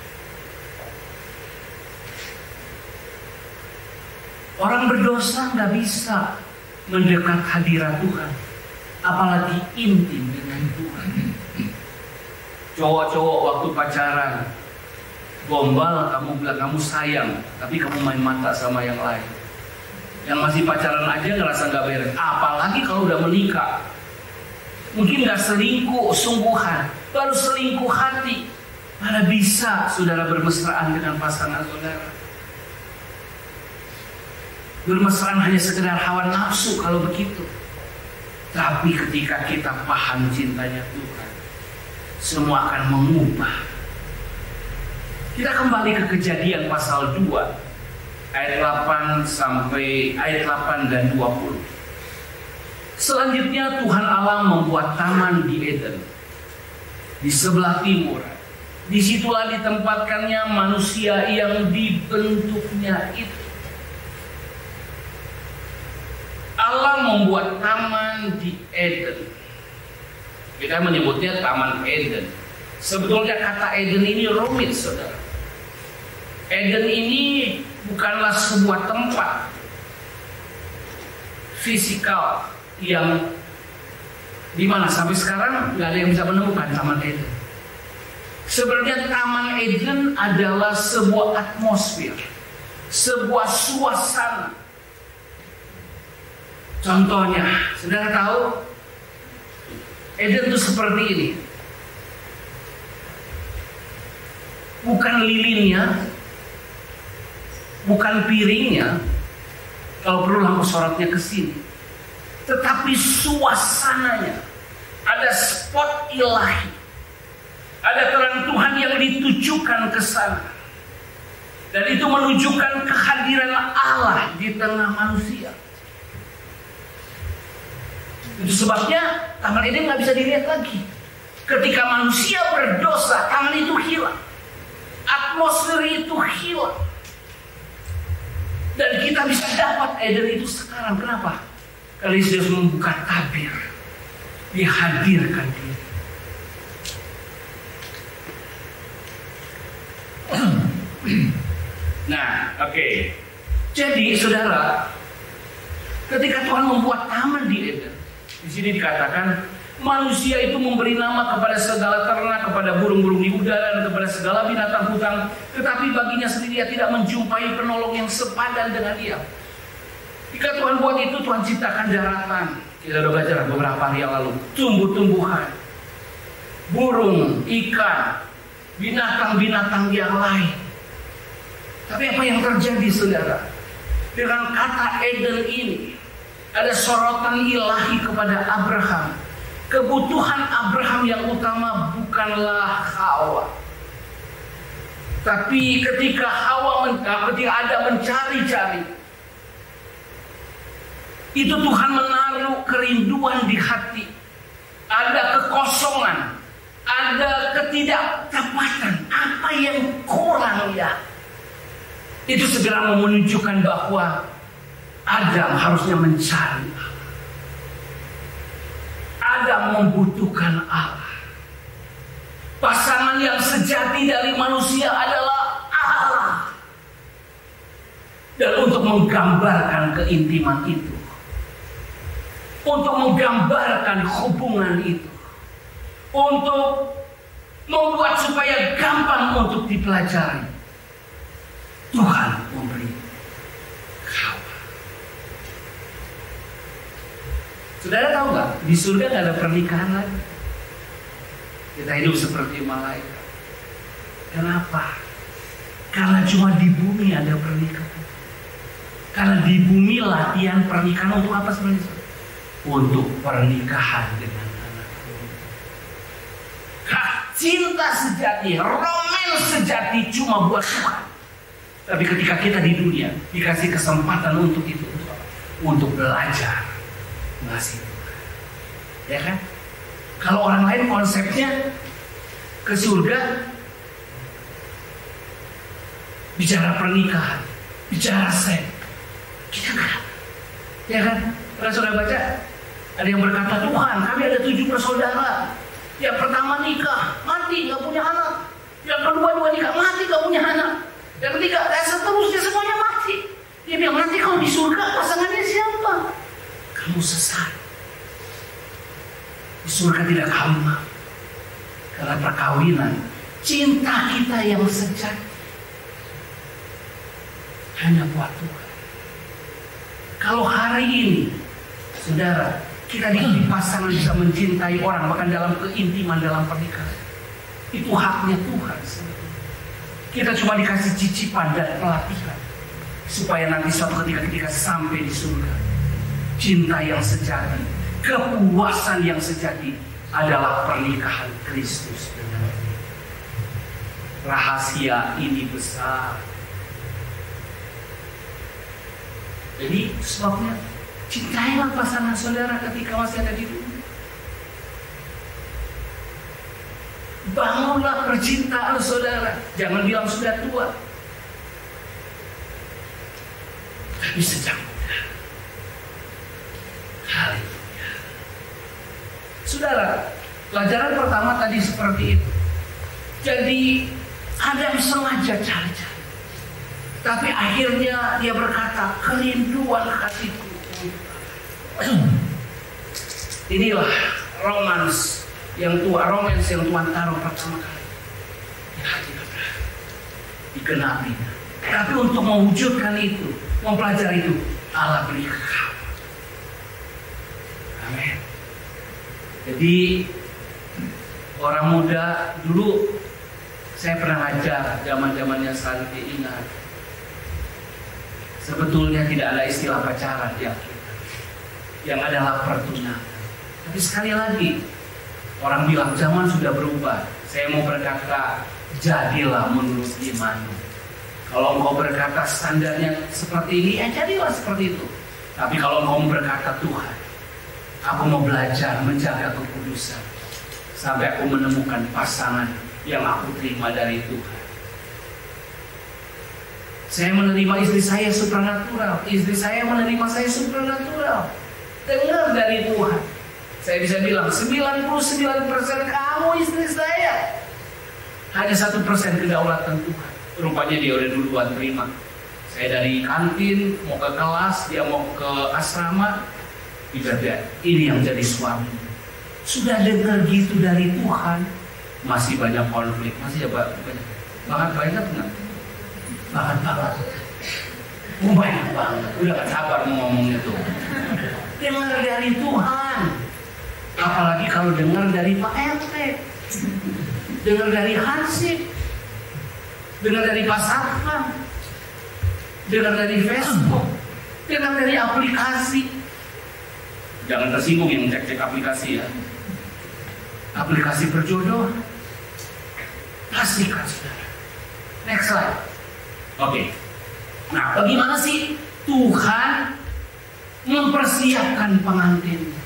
Orang berdosa nggak bisa mendekat hadirat Tuhan, apalagi intim dengan Tuhan. Cowok-cowok waktu pacaran, gombal, kamu bilang kamu sayang, tapi kamu main mata sama yang lain. Yang masih pacaran aja ngerasa nggak beres, apalagi kalau udah menikah. Mungkin nggak selingkuh sungguhan, baru selingkuh hati. Mana bisa saudara bermesraan dengan pasangan saudara? Bermesraan hanya sekedar hawa nafsu kalau begitu. Tapi ketika kita paham cintanya Tuhan, semua akan mengubah. Kita kembali ke Kejadian pasal 2 ayat 8 sampai ayat 8 dan 20. Selanjutnya Tuhan Allah membuat taman di Eden, di sebelah timur. Disitulah ditempatkannya manusia yang dibentuknya itu. Allah membuat taman di Eden. Kita menyebutnya Taman Eden. Sebetulnya kata Eden ini rumit, saudara. Eden ini bukanlah sebuah tempat fisikal yang dimana sampai sekarang nggak ada yang bisa menemukan Taman Eden. Sebenarnya Taman Eden adalah sebuah atmosfer, sebuah suasana. Contohnya, saudara tahu Eden itu seperti ini. Bukan lilinnya, bukan piringnya, kalau perlu lampu sorotnya ke sini, tetapi suasananya. Ada spot ilahi, ada terang Tuhan yang ditujukan ke sana, dan itu menunjukkan kehadiran Allah di tengah manusia. Itu sebabnya Taman Eden nggak bisa dilihat lagi. Ketika manusia berdosa, taman itu hilang, atmosfer itu hilang, dan kita bisa dapat Eden itu sekarang. Kenapa? Karena Yesus membuka tabir, dihadirkan diri. Nah, oke. Jadi, saudara, ketika Tuhan membuat taman di Eden, di sini dikatakan manusia itu memberi nama kepada segala ternak, kepada burung-burung di udara, dan kepada segala binatang hutan. Tetapi baginya sendiri dia tidak menjumpai penolong yang sepadan dengan dia. Jika Tuhan buat itu, Tuhan ciptakan daratan. Kita sudah belajar beberapa hari yang lalu. Tumbuh-tumbuhan, burung, ikan, binatang-binatang yang lain. Tapi apa yang terjadi, saudara? Dengan kata Eden ini, ada sorotan ilahi kepada Abraham. Kebutuhan Abraham yang utama bukanlah Hawa. Tapi ketika Adam mencari-cari, itu Tuhan menaruh kerinduan di hati. Ada kekosongan, ada ketidaktepatan. Apa yang kurang ya? Itu segera menunjukkan bahwa Adam harusnya mencari Allah. Adam membutuhkan Allah. Pasangan yang sejati dari manusia adalah Allah. Dan untuk menggambarkan keintiman itu, untuk menggambarkan hubungan itu, untuk membuat supaya gampang untuk dipelajari, Tuhan memberi Hawa. Saudara tahu nggak? Di surga nggak ada pernikahan lagi. Kita hidup seperti malaikat. Kenapa? Karena cuma di bumi ada pernikahan. Karena di bumi latihan pernikahan untuk apa sebenarnya? Untuk pernikahan dengan anak. Cinta sejati, romans sejati cuma buat Tuhan. Tapi ketika kita di dunia dikasih kesempatan untuk itu, untuk belajar ngasih Tuhan, ya kan? Kalau orang lain konsepnya ke surga bicara pernikahan, bicara seks, kita enggak, ya kan? Pernah saudara baca? Ada yang berkata, Tuhan, kami ada 7 bersaudara. Yang pertama nikah, mati nggak punya anak. Yang kedua juga nikah, mati nggak punya anak. Yang ketiga, seterusnya semuanya mati. Dia bilang, nanti kalau di surga pasangannya siapa? Kamu sesat. Di surga tidak kawin. Karena perkawinan, cinta kita yang sejati hanya buat Tuhan. Kalau hari ini, saudara, kita di pasangan bisa mencintai orang, bahkan dalam keintiman, dalam pernikahan, itu haknya Tuhan. Kita cuma dikasih cicipan dan pelatihan supaya nanti suatu ketika sampai di surga, cinta yang sejati, kepuasan yang sejati adalah pernikahan Kristus dengan kita. Rahasia ini besar. Jadi sebabnya cintailah pasangan saudara ketika masih ada di dunia. Bangunlah percintaan saudara. Jangan bilang sudah tua, tapi sejak muda. Haleluya. Saudara, pelajaran pertama tadi seperti itu. Jadi Adam sengaja cari-cari, tapi akhirnya dia berkata, kerinduan hatiku. Inilah romans yang Tuhan taruh pertama kali di hati kita, dikenapi. Tapi untuk mewujudkan itu, mempelajari itu, Allah beri kekal. Amin. Jadi orang muda dulu saya pernah ngajar zaman-zamannya Santi ingat. Sebetulnya tidak ada istilah pacaran di Alkitab. Yang adalah pertunangan. Tapi sekali lagi, orang bilang zaman sudah berubah. Saya mau berkata, jadilah menurut imanmu. Kalau engkau berkata standarnya seperti ini, ya jadilah seperti itu. Tapi kalau engkau berkata, Tuhan, aku mau belajar menjaga kekudusan sampai aku menemukan pasangan yang aku terima dari Tuhan. Saya menerima istri saya supranatural, istri saya menerima saya supranatural. Dengar dari Tuhan. Saya bisa bilang 99% kamu istri saya. Hanya 1% kedaulatan Tuhan. Rupanya dia udah duluan terima. Saya dari kantin mau ke kelas, dia mau ke asrama. Ini yang jadi suami. Sudah dengar gitu dari Tuhan, masih banyak konflik, masih banyak. Banget nggak? Banget. Banyak banget. Udah gak sabar mau ngomong itu. Dengar dari Tuhan. Apalagi kalau dengar dari Pak RT, dengar dari Hansip, dengar dari Pak Satpam, dengar dari Facebook, dengar dari aplikasi. Jangan tersinggung yang cek-cek aplikasi ya. Aplikasi berjodoh. Pastikan saudara. Next slide. Oke. Nah, bagaimana sih Tuhan mempersiapkan pengantinnya?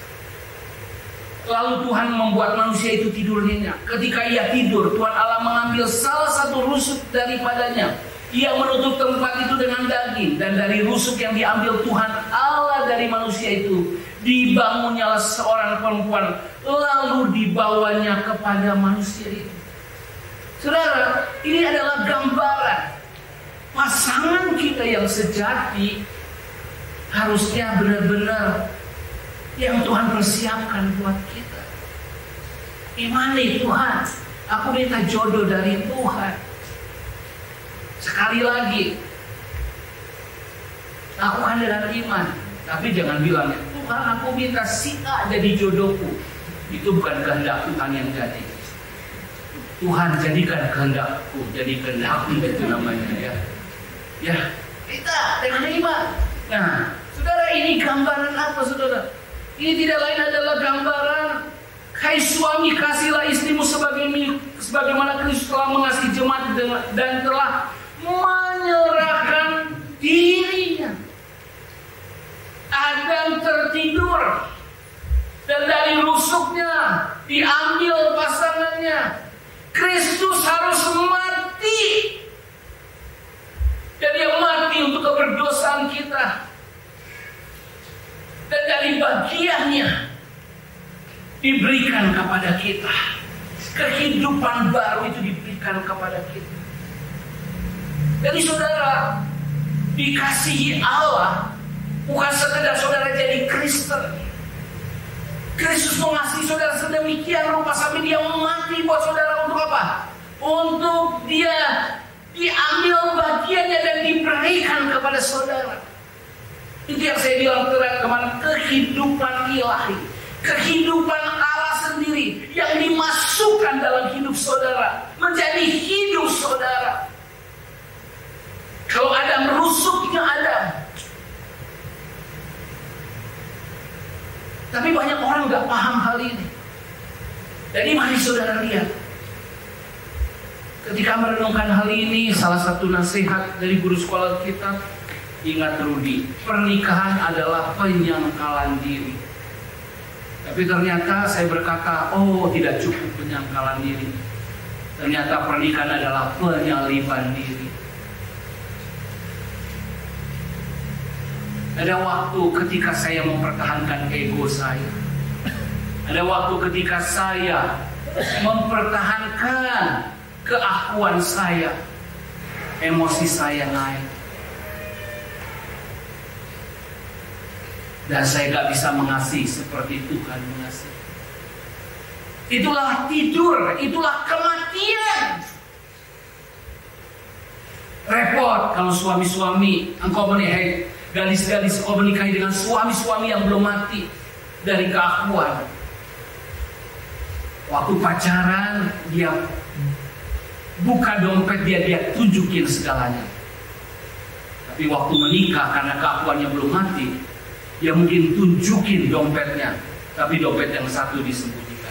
Lalu Tuhan membuat manusia itu tidur nyenyak. Ketika ia tidur, Tuhan Allah mengambil salah satu rusuk daripadanya. Ia menutup tempat itu dengan daging. Dan dari rusuk yang diambil Tuhan Allah dari manusia itu, dibangunnya seorang perempuan, lalu dibawanya kepada manusia itu. Saudara, ini adalah gambaran pasangan kita yang sejati. Harusnya benar-benar yang Tuhan persiapkan buat kita. Imani Tuhan, aku minta jodoh dari Tuhan. Sekali lagi, aku kan dengan iman. Tapi jangan bilang, Tuhan aku minta si A jadi jodohku. Itu bukan kehendak Tuhan yang jadi. Tuhan jadikan kehendakku jadi kehendakku, itu namanya ya. Ya, kita dengan iman. Nah, saudara, ini gambaran apa saudara? Ini tidak lain adalah gambaran, hai suami, kasihlah istrimu sebagaimana Kristus telah mengasihi jemaat dan telah menyerahkan dirinya. Adam tertidur dan dari rusuknya diambil pasangannya. Kristus harus mati dan dia mati untuk keberdosaan kita. Dan dari bagiannya diberikan kepada kita. Kehidupan baru itu diberikan kepada kita. Jadi saudara, dikasihi Allah bukan sekedar saudara jadi Kristen. Kristus mengasihi saudara sedemikian rupa sampai dia mati buat saudara untuk apa? Untuk dia diambil bagiannya dan diberikan kepada saudara. Itu yang saya bilang kemarin, kehidupan ilahi, kehidupan Allah sendiri yang dimasukkan dalam hidup saudara, menjadi hidup saudara. Kalau Adam, rusuknya Adam. Tapi banyak orang gak paham hal ini. Jadi mari saudara lihat, ketika merenungkan hal ini, salah satu nasihat dari guru sekolah kita, Ingat Rudi, pernikahan adalah penyangkalan diri. Tapi ternyata saya berkata, oh tidak cukup penyangkalan diri. Ternyata pernikahan adalah penyaliban diri. Ada waktu ketika saya mempertahankan ego saya. Ada waktu ketika saya mempertahankan keakuan saya. Emosi saya naik. Dan saya gak bisa mengasihi seperti Tuhan mengasihi. Itulah tidur, itulah kematian. Repot kalau suami-suami engkau menikah, gadis-gadis engkau menikahi dengan suami-suami yang belum mati dari keakuan. Waktu pacaran dia buka dompet, dia tunjukin segalanya. Tapi waktu menikah karena keakuannya belum mati, dia mungkin tunjukin dompetnya, tapi dompet yang satu disembunyikan.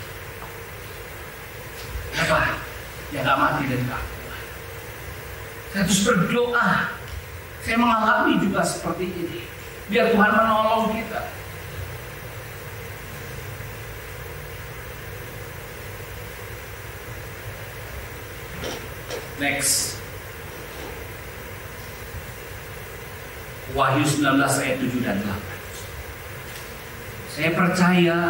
Kenapa? Dia gak mati dari keakuan. Saya terus berdoa. Saya mengalami juga seperti ini. Biar Tuhan menolong kita. Next. Wahyu 19 ayat 7 dan 8. Saya percaya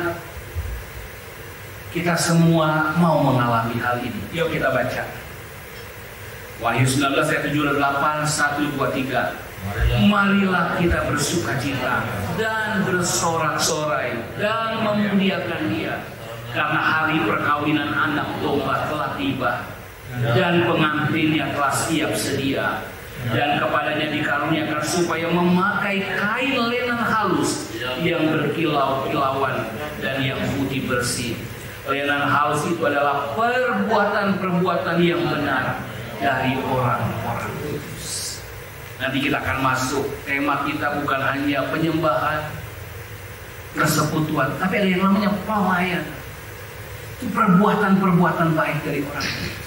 kita semua mau mengalami hal ini. Yuk kita baca. Wahyu 19 ayat 7 dan 8, 1, 2, 3. Marilah kita bersukacita dan bersorak-sorai dan memuliakan Dia, karena hari perkawinan anak domba telah tiba dan pengantinnya telah siap sedia. Dan kepadanya dikaruniakan supaya memakai kain lenan halus yang berkilau-kilauan dan yang putih bersih. Lenan halus itu adalah perbuatan-perbuatan yang benar dari orang-orang kudus. Nanti kita akan masuk. Tema kita bukan hanya penyembahan, persekutuan, tapi ada yang namanya pelayanan. Itu perbuatan-perbuatan baik dari orang kudus.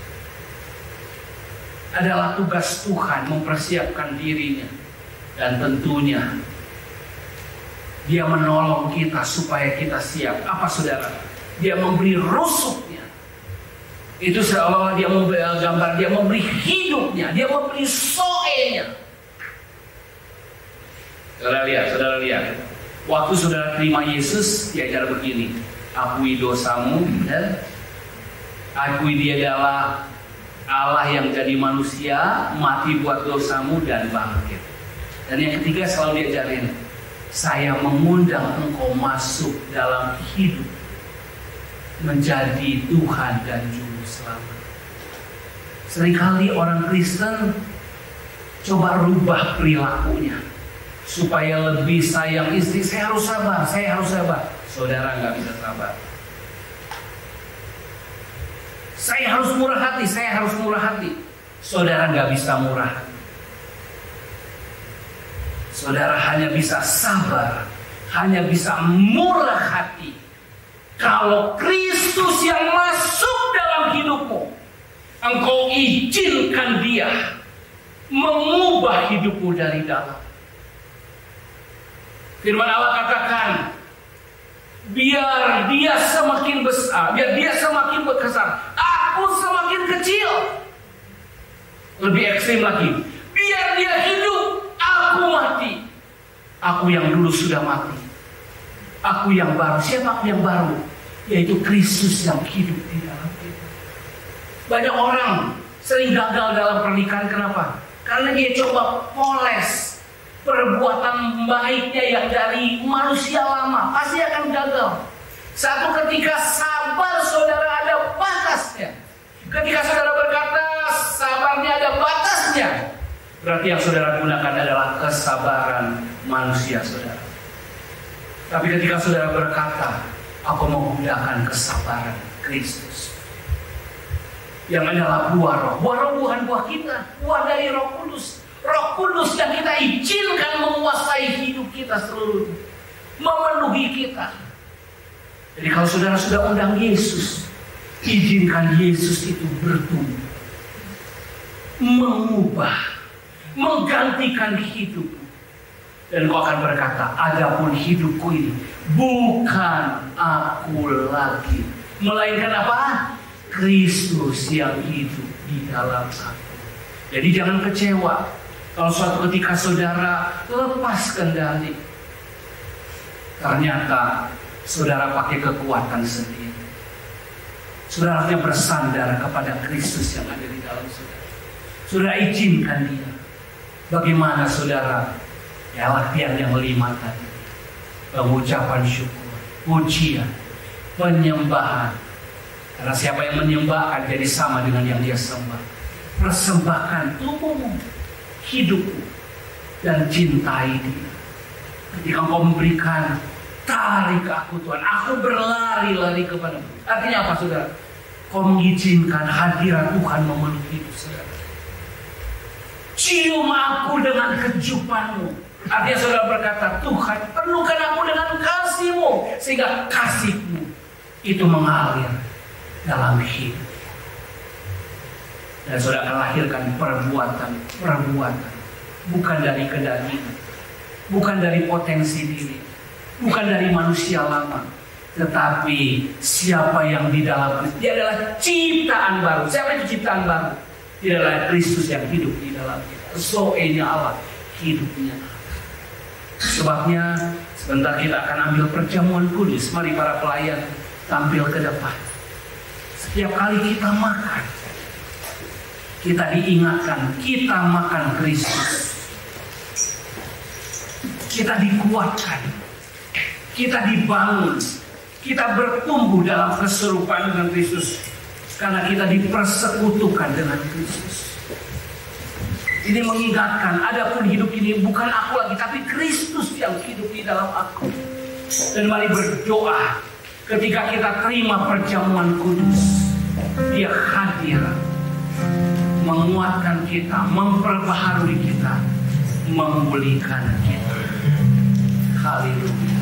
Adalah tugas Tuhan mempersiapkan dirinya. Dan tentunya Dia menolong kita supaya kita siap. Apa saudara? Dia memberi rusuknya. Itu seolah-olah Dia memberi gambar, Dia memberi hidupnya, Dia memberi soenya. Saudara lihat. Waktu saudara terima Yesus, Dia cara begini. Akui dosamu dan akui Dia adalah Allah yang jadi manusia, mati buat dosamu dan bangkit. Dan yang ketiga selalu diajarin, saya mengundang engkau masuk dalam hidup, menjadi Tuhan dan Juru Selamat. Seringkali orang Kristen coba rubah perilakunya supaya lebih sayang istri. Saya harus sabar. Saudara nggak bisa sabar. Saya harus murah hati. Saudara nggak bisa murah hati. Saudara hanya bisa sabar, hanya bisa murah hati kalau Kristus yang masuk dalam hidupmu, engkau izinkan Dia mengubah hidupmu dari dalam. Firman Allah katakan, biar dia semakin besar, biar dia semakin besar, aku semakin kecil. Lebih ekstrim lagi, biar dia hidup, aku mati. Aku yang dulu sudah mati, aku yang baru. Siapa aku yang baru? Yaitu Kristus yang hidup di dalam kita. Banyak orang sering gagal dalam pernikahan. Kenapa? Karena dia coba poles perbuatan baiknya yang dari manusia lama, pasti akan gagal. Satu ketika sabar saudara ada batasnya. Ketika saudara berkata sabarnya ada batasnya, berarti yang saudara gunakan adalah kesabaran manusia saudara. Tapi ketika saudara berkata, aku mau gunakan kesabaran Kristus, yang adalah buah roh. Buah roh bukan buah kita, buah dari Roh Kudus. Roh Kudus yang kita izinkan menguasai hidup kita seluruhnya, memenuhi kita. Jadi kalau saudara sudah undang Yesus, izinkan Yesus itu bertumbuh, mengubah, menggantikan hidupmu. Dan kau akan berkata, adapun hidupku ini bukan aku lagi, melainkan apa? Kristus yang hidup di dalam aku. Jadi jangan kecewa kalau suatu ketika saudara lepas kendali, ternyata saudara pakai kekuatan sendiri. Saudara hanya bersandar kepada Kristus yang ada di dalam saudara. Saudara izinkan dia. Bagaimana saudara? Ya, latihan yang 5 tadi. Pengucapan syukur, pujian, penyembahan. Karena siapa yang menyembah akan jadi sama dengan yang dia sembah. Persembahkan tubuhmu, hidupmu, dan cintai dia. Ketika engkau memberikan, tarik aku Tuhan, aku berlari-lari kepadamu. Artinya apa saudara? Kau mengizinkan hadirat Tuhan memeluk hidup saudara. Cium aku dengan kejupanmu. Artinya saudara berkata, Tuhan penuhkan aku dengan kasih-Mu, sehingga kasih-Mu itu mengalir dalam hidup. Dan saudara akan lahirkan perbuatan, bukan dari kedagingan, bukan dari potensi diri, bukan dari manusia lama, tetapi siapa yang di dalam Kristus, dia adalah ciptaan baru. Siapa itu ciptaan baru? Dia adalah Kristus yang hidup di dalam kita. Zoe-nya Allah, hidupnya. Sebabnya sebentar kita akan ambil perjamuan kudus. Mari para pelayan tampil ke depan. Setiap kali kita makan, kita diingatkan, kita makan Kristus. Kita dikuatkan, kita dibangun, kita bertumbuh dalam keserupaan dengan Kristus. Karena kita dipersekutukan dengan Kristus. Ini mengingatkan, adapun hidup ini bukan aku lagi, tapi Kristus yang hidup di dalam aku. Dan mari berdoa ketika kita terima perjamuan kudus. Dia hadir, menguatkan kita, memperbaharui kita, memulihkan kita. Haleluya.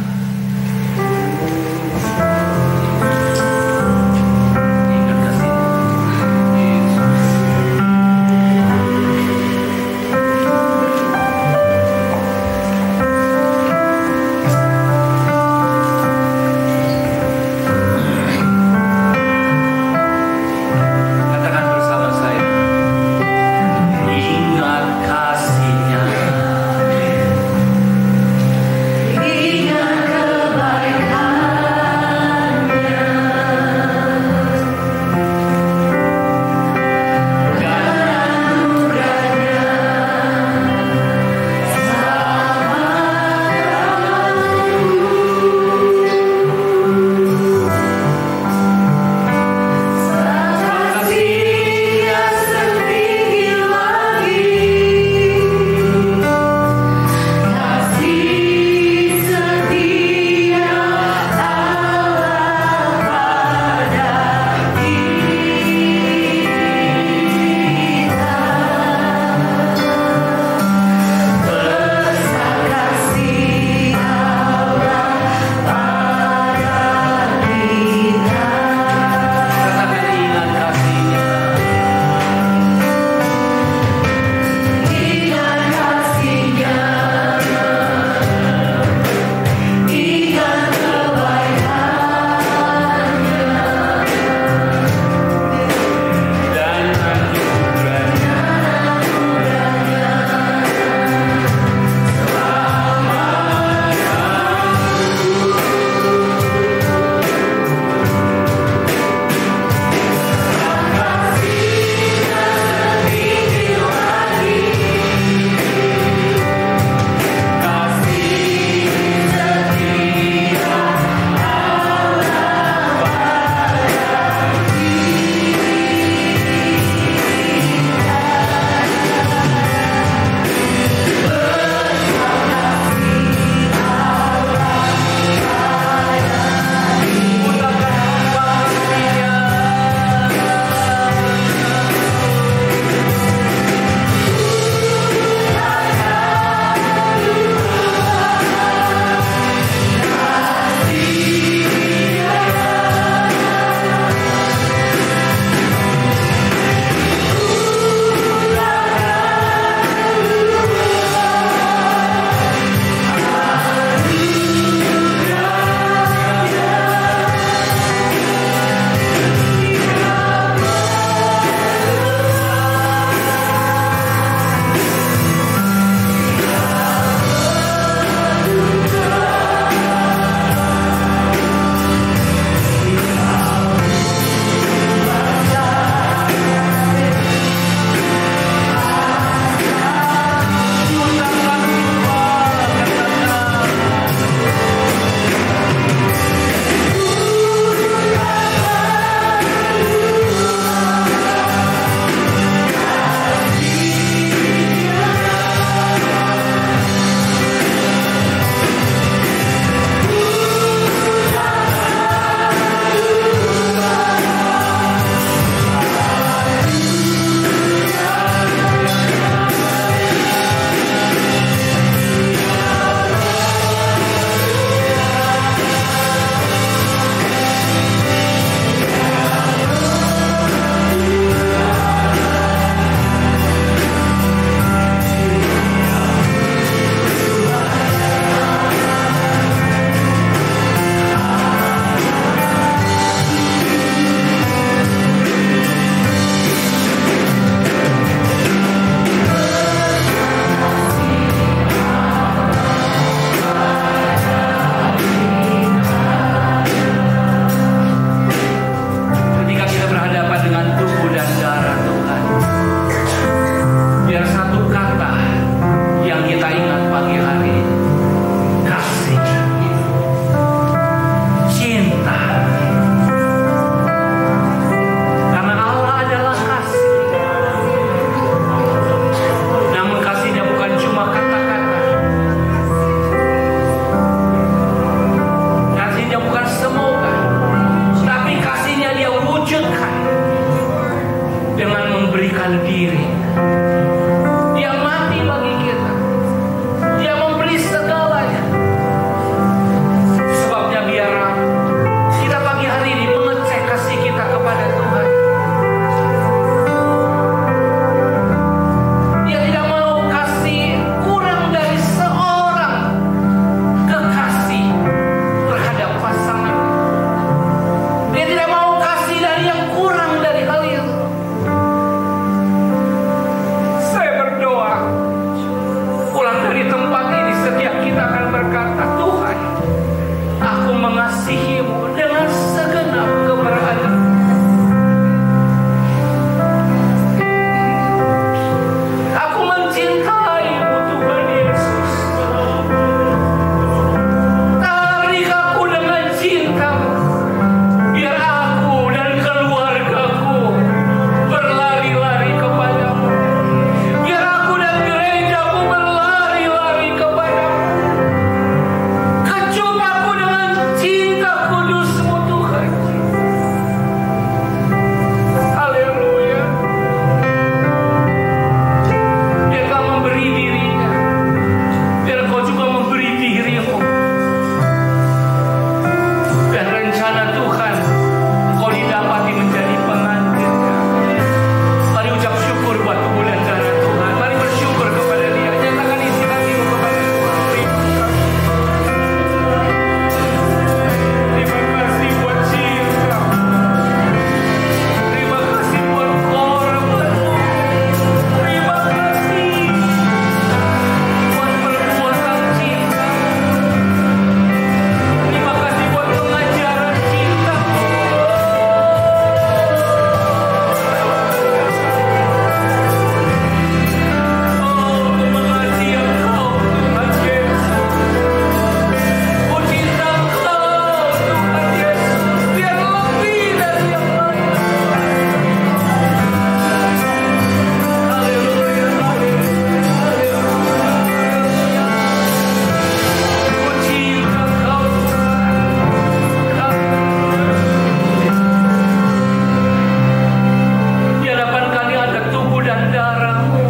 Ingat kebaikan kita akan berkata, Tuhan, aku mengasihi-Mu dengan segenap keberadaan. Aku mencintai-Mu Tuhan Yesus. Tarik aku dengan cinta-Mu, biar aku dan keluargaku berlari-lari kepadamu. Biar aku dan gerejaku berlari-lari kepadamu. Kecup aku dengan cinta kudus-Mu Tuhan. Haleluya. Biar Kau memberi dirinya, biar Kau juga memberi diri-Mu. Dan rencana Tuhan Kau didapati menjadi pengantinnya. Mari ucap syukur buat tubuh dan darah Tuhan. Mari bersyukur kepada Dia. Nyatakan isi hatimu kepada Tuhan. Terima kasih buat cinta. Terima kasih buat korban. Terima kasih buat perbuatan cinta. Terima kasih buat pengajaran cinta. Oh, mengasihi Engkau Tuhan Yesus. Oh, cinta Engkau Tuhan Yesus, biar lebih dari yang lain. Haleluya, haleluya. Oh, cinta Engkau Tuhan. Di hadapan kami ada tubuh dan darah-Mu.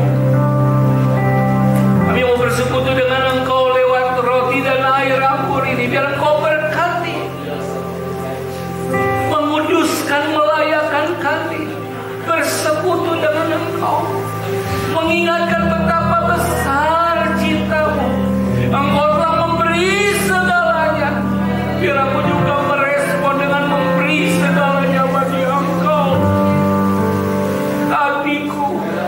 Kami mau bersekutu dengan Engkau lewat roti dan air anggur ini. Biar Engkau berkati, menguduskan, melayakkan kami bersekutu dengan Engkau, mengingatkan betapa besar cinta-Mu. Engkau telah memberi segalanya. Biar aku juga merespon dengan memberi segalanya bagi Engkau. Hatiku,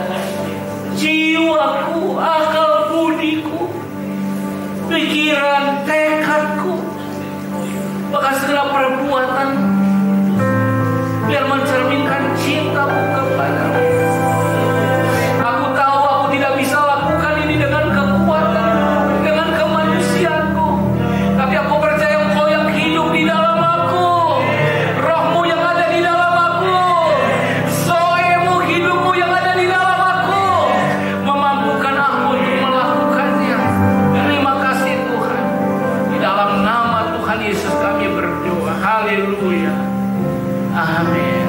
jiwaku, akal budiku, pikiran, tekadku, bahkan segala perbuatan, biar mencerminkan cinta-Mu kepadamu. Aku tahu aku tidak bisa lakukan ini dengan kekuatan, dengan kemanusiaanku, tapi aku percaya Engkau yang hidup di dalam aku, Roh-Mu yang ada di dalam aku, Zoe-Mu, hidup-Mu yang ada di dalam aku, memampukan aku untuk melakukannya. Terima kasih Tuhan. Di dalam nama Tuhan Yesus kami berdoa. Haleluya. Amin.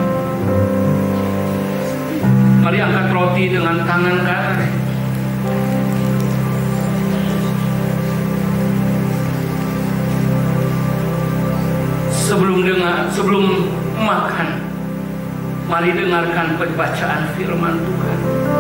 Mari angkat roti dengan tangan kanan. Sebelum makan, mari dengarkan pembacaan firman Tuhan.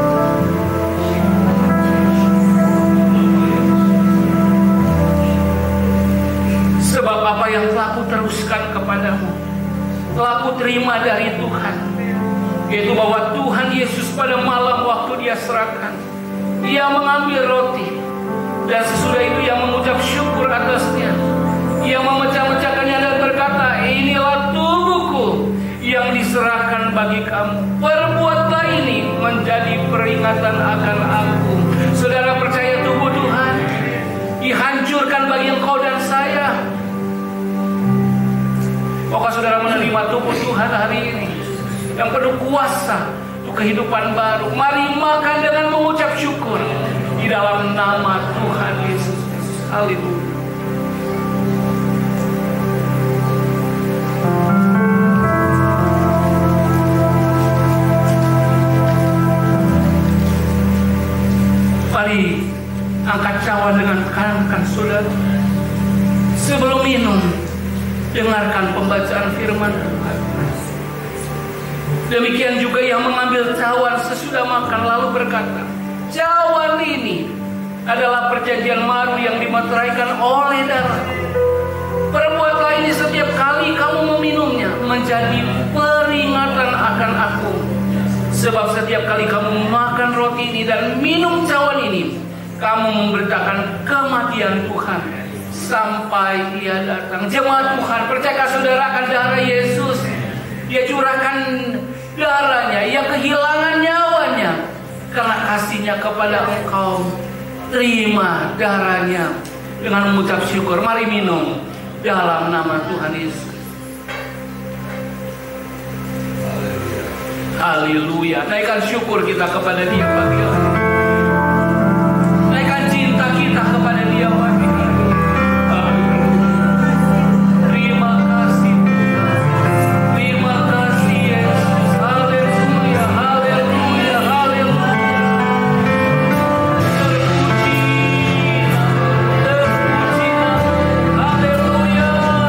Sebab apa yang telah Kuteruskan kepadamu, telah Kuterima dari Tuhan, yaitu bahwa Tuhan Yesus pada malam waktu Dia serahkan, Ia mengambil roti, dan sesudah itu Ia mengucap syukur atasnya. Ia memecah-mecahkannya dan berkata, inilah tubuhku yang diserahkan bagi kamu. Perbuatlah ini menjadi peringatan akan aku. Saudara percaya tubuh Tuhan dihancurkan bagi engkau dan saya. Pokoknya saudara menerima tubuh Tuhan hari ini yang penuh kuasa untuk kehidupan baru. Mari makan dengan mengucap syukur di dalam nama Tuhan Yesus. Haleluya. Mari angkat cawan dengan kanan saudara. Sebelum minum, dengarkan pembacaan firman Tuhan. Demikian juga yang mengambil cawan sesudah makan lalu berkata, cawan ini adalah perjanjian baru yang dimateraikan oleh darahku. Perbuatlah ini setiap kali kamu meminumnya menjadi peringatan akan aku. Sebab setiap kali kamu makan roti ini dan minum cawan ini, kamu memberitakan kematian Tuhan sampai Ia datang. Jemaat Tuhan, percaya saudara akan darah Yesus? Dia curahkan darahnya, Ia kehilangan nyawanya karena kasihnya kepada engkau. Terima darahnya dengan mengucap syukur. Mari minum dalam nama Tuhan Yesus. Haleluya. Naikkan syukur kita kepada Dia pagi hari. Naikkan cinta kita kepada Dia pagi hari. Terima kasih. Terima kasih Yesus. Haleluya. Haleluya. Haleluya. Terpuji. Haleluya.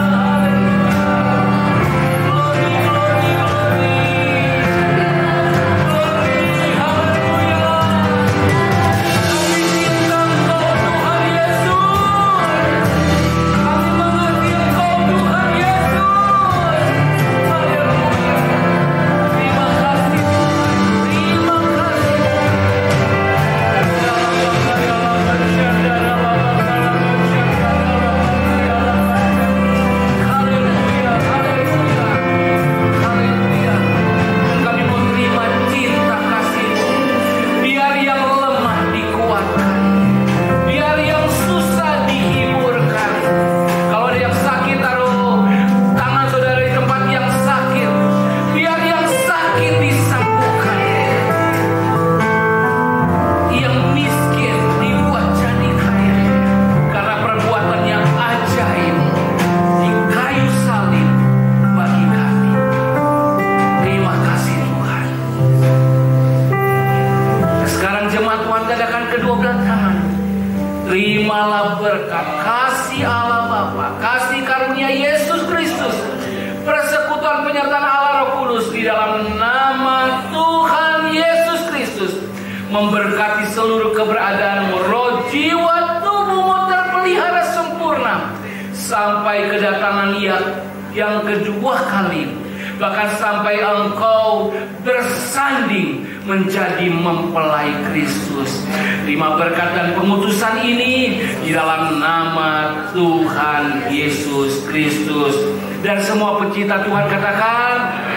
Terimalah berkat kasih Allah Bapa, kasih karunia Yesus Kristus, persekutuan penyertaan Allah Roh Kudus di dalam nama Tuhan Yesus Kristus memberkati seluruh keberadaanmu, roh, jiwa, tubuhmu terpelihara sempurna sampai kedatangan Ia yang kedua kali, bahkan sampai engkau bersanding menjadi mempelai Kristus. Terima berkat dan pengutusan ini di dalam nama Tuhan Yesus Kristus. Dan semua pecinta Tuhan katakan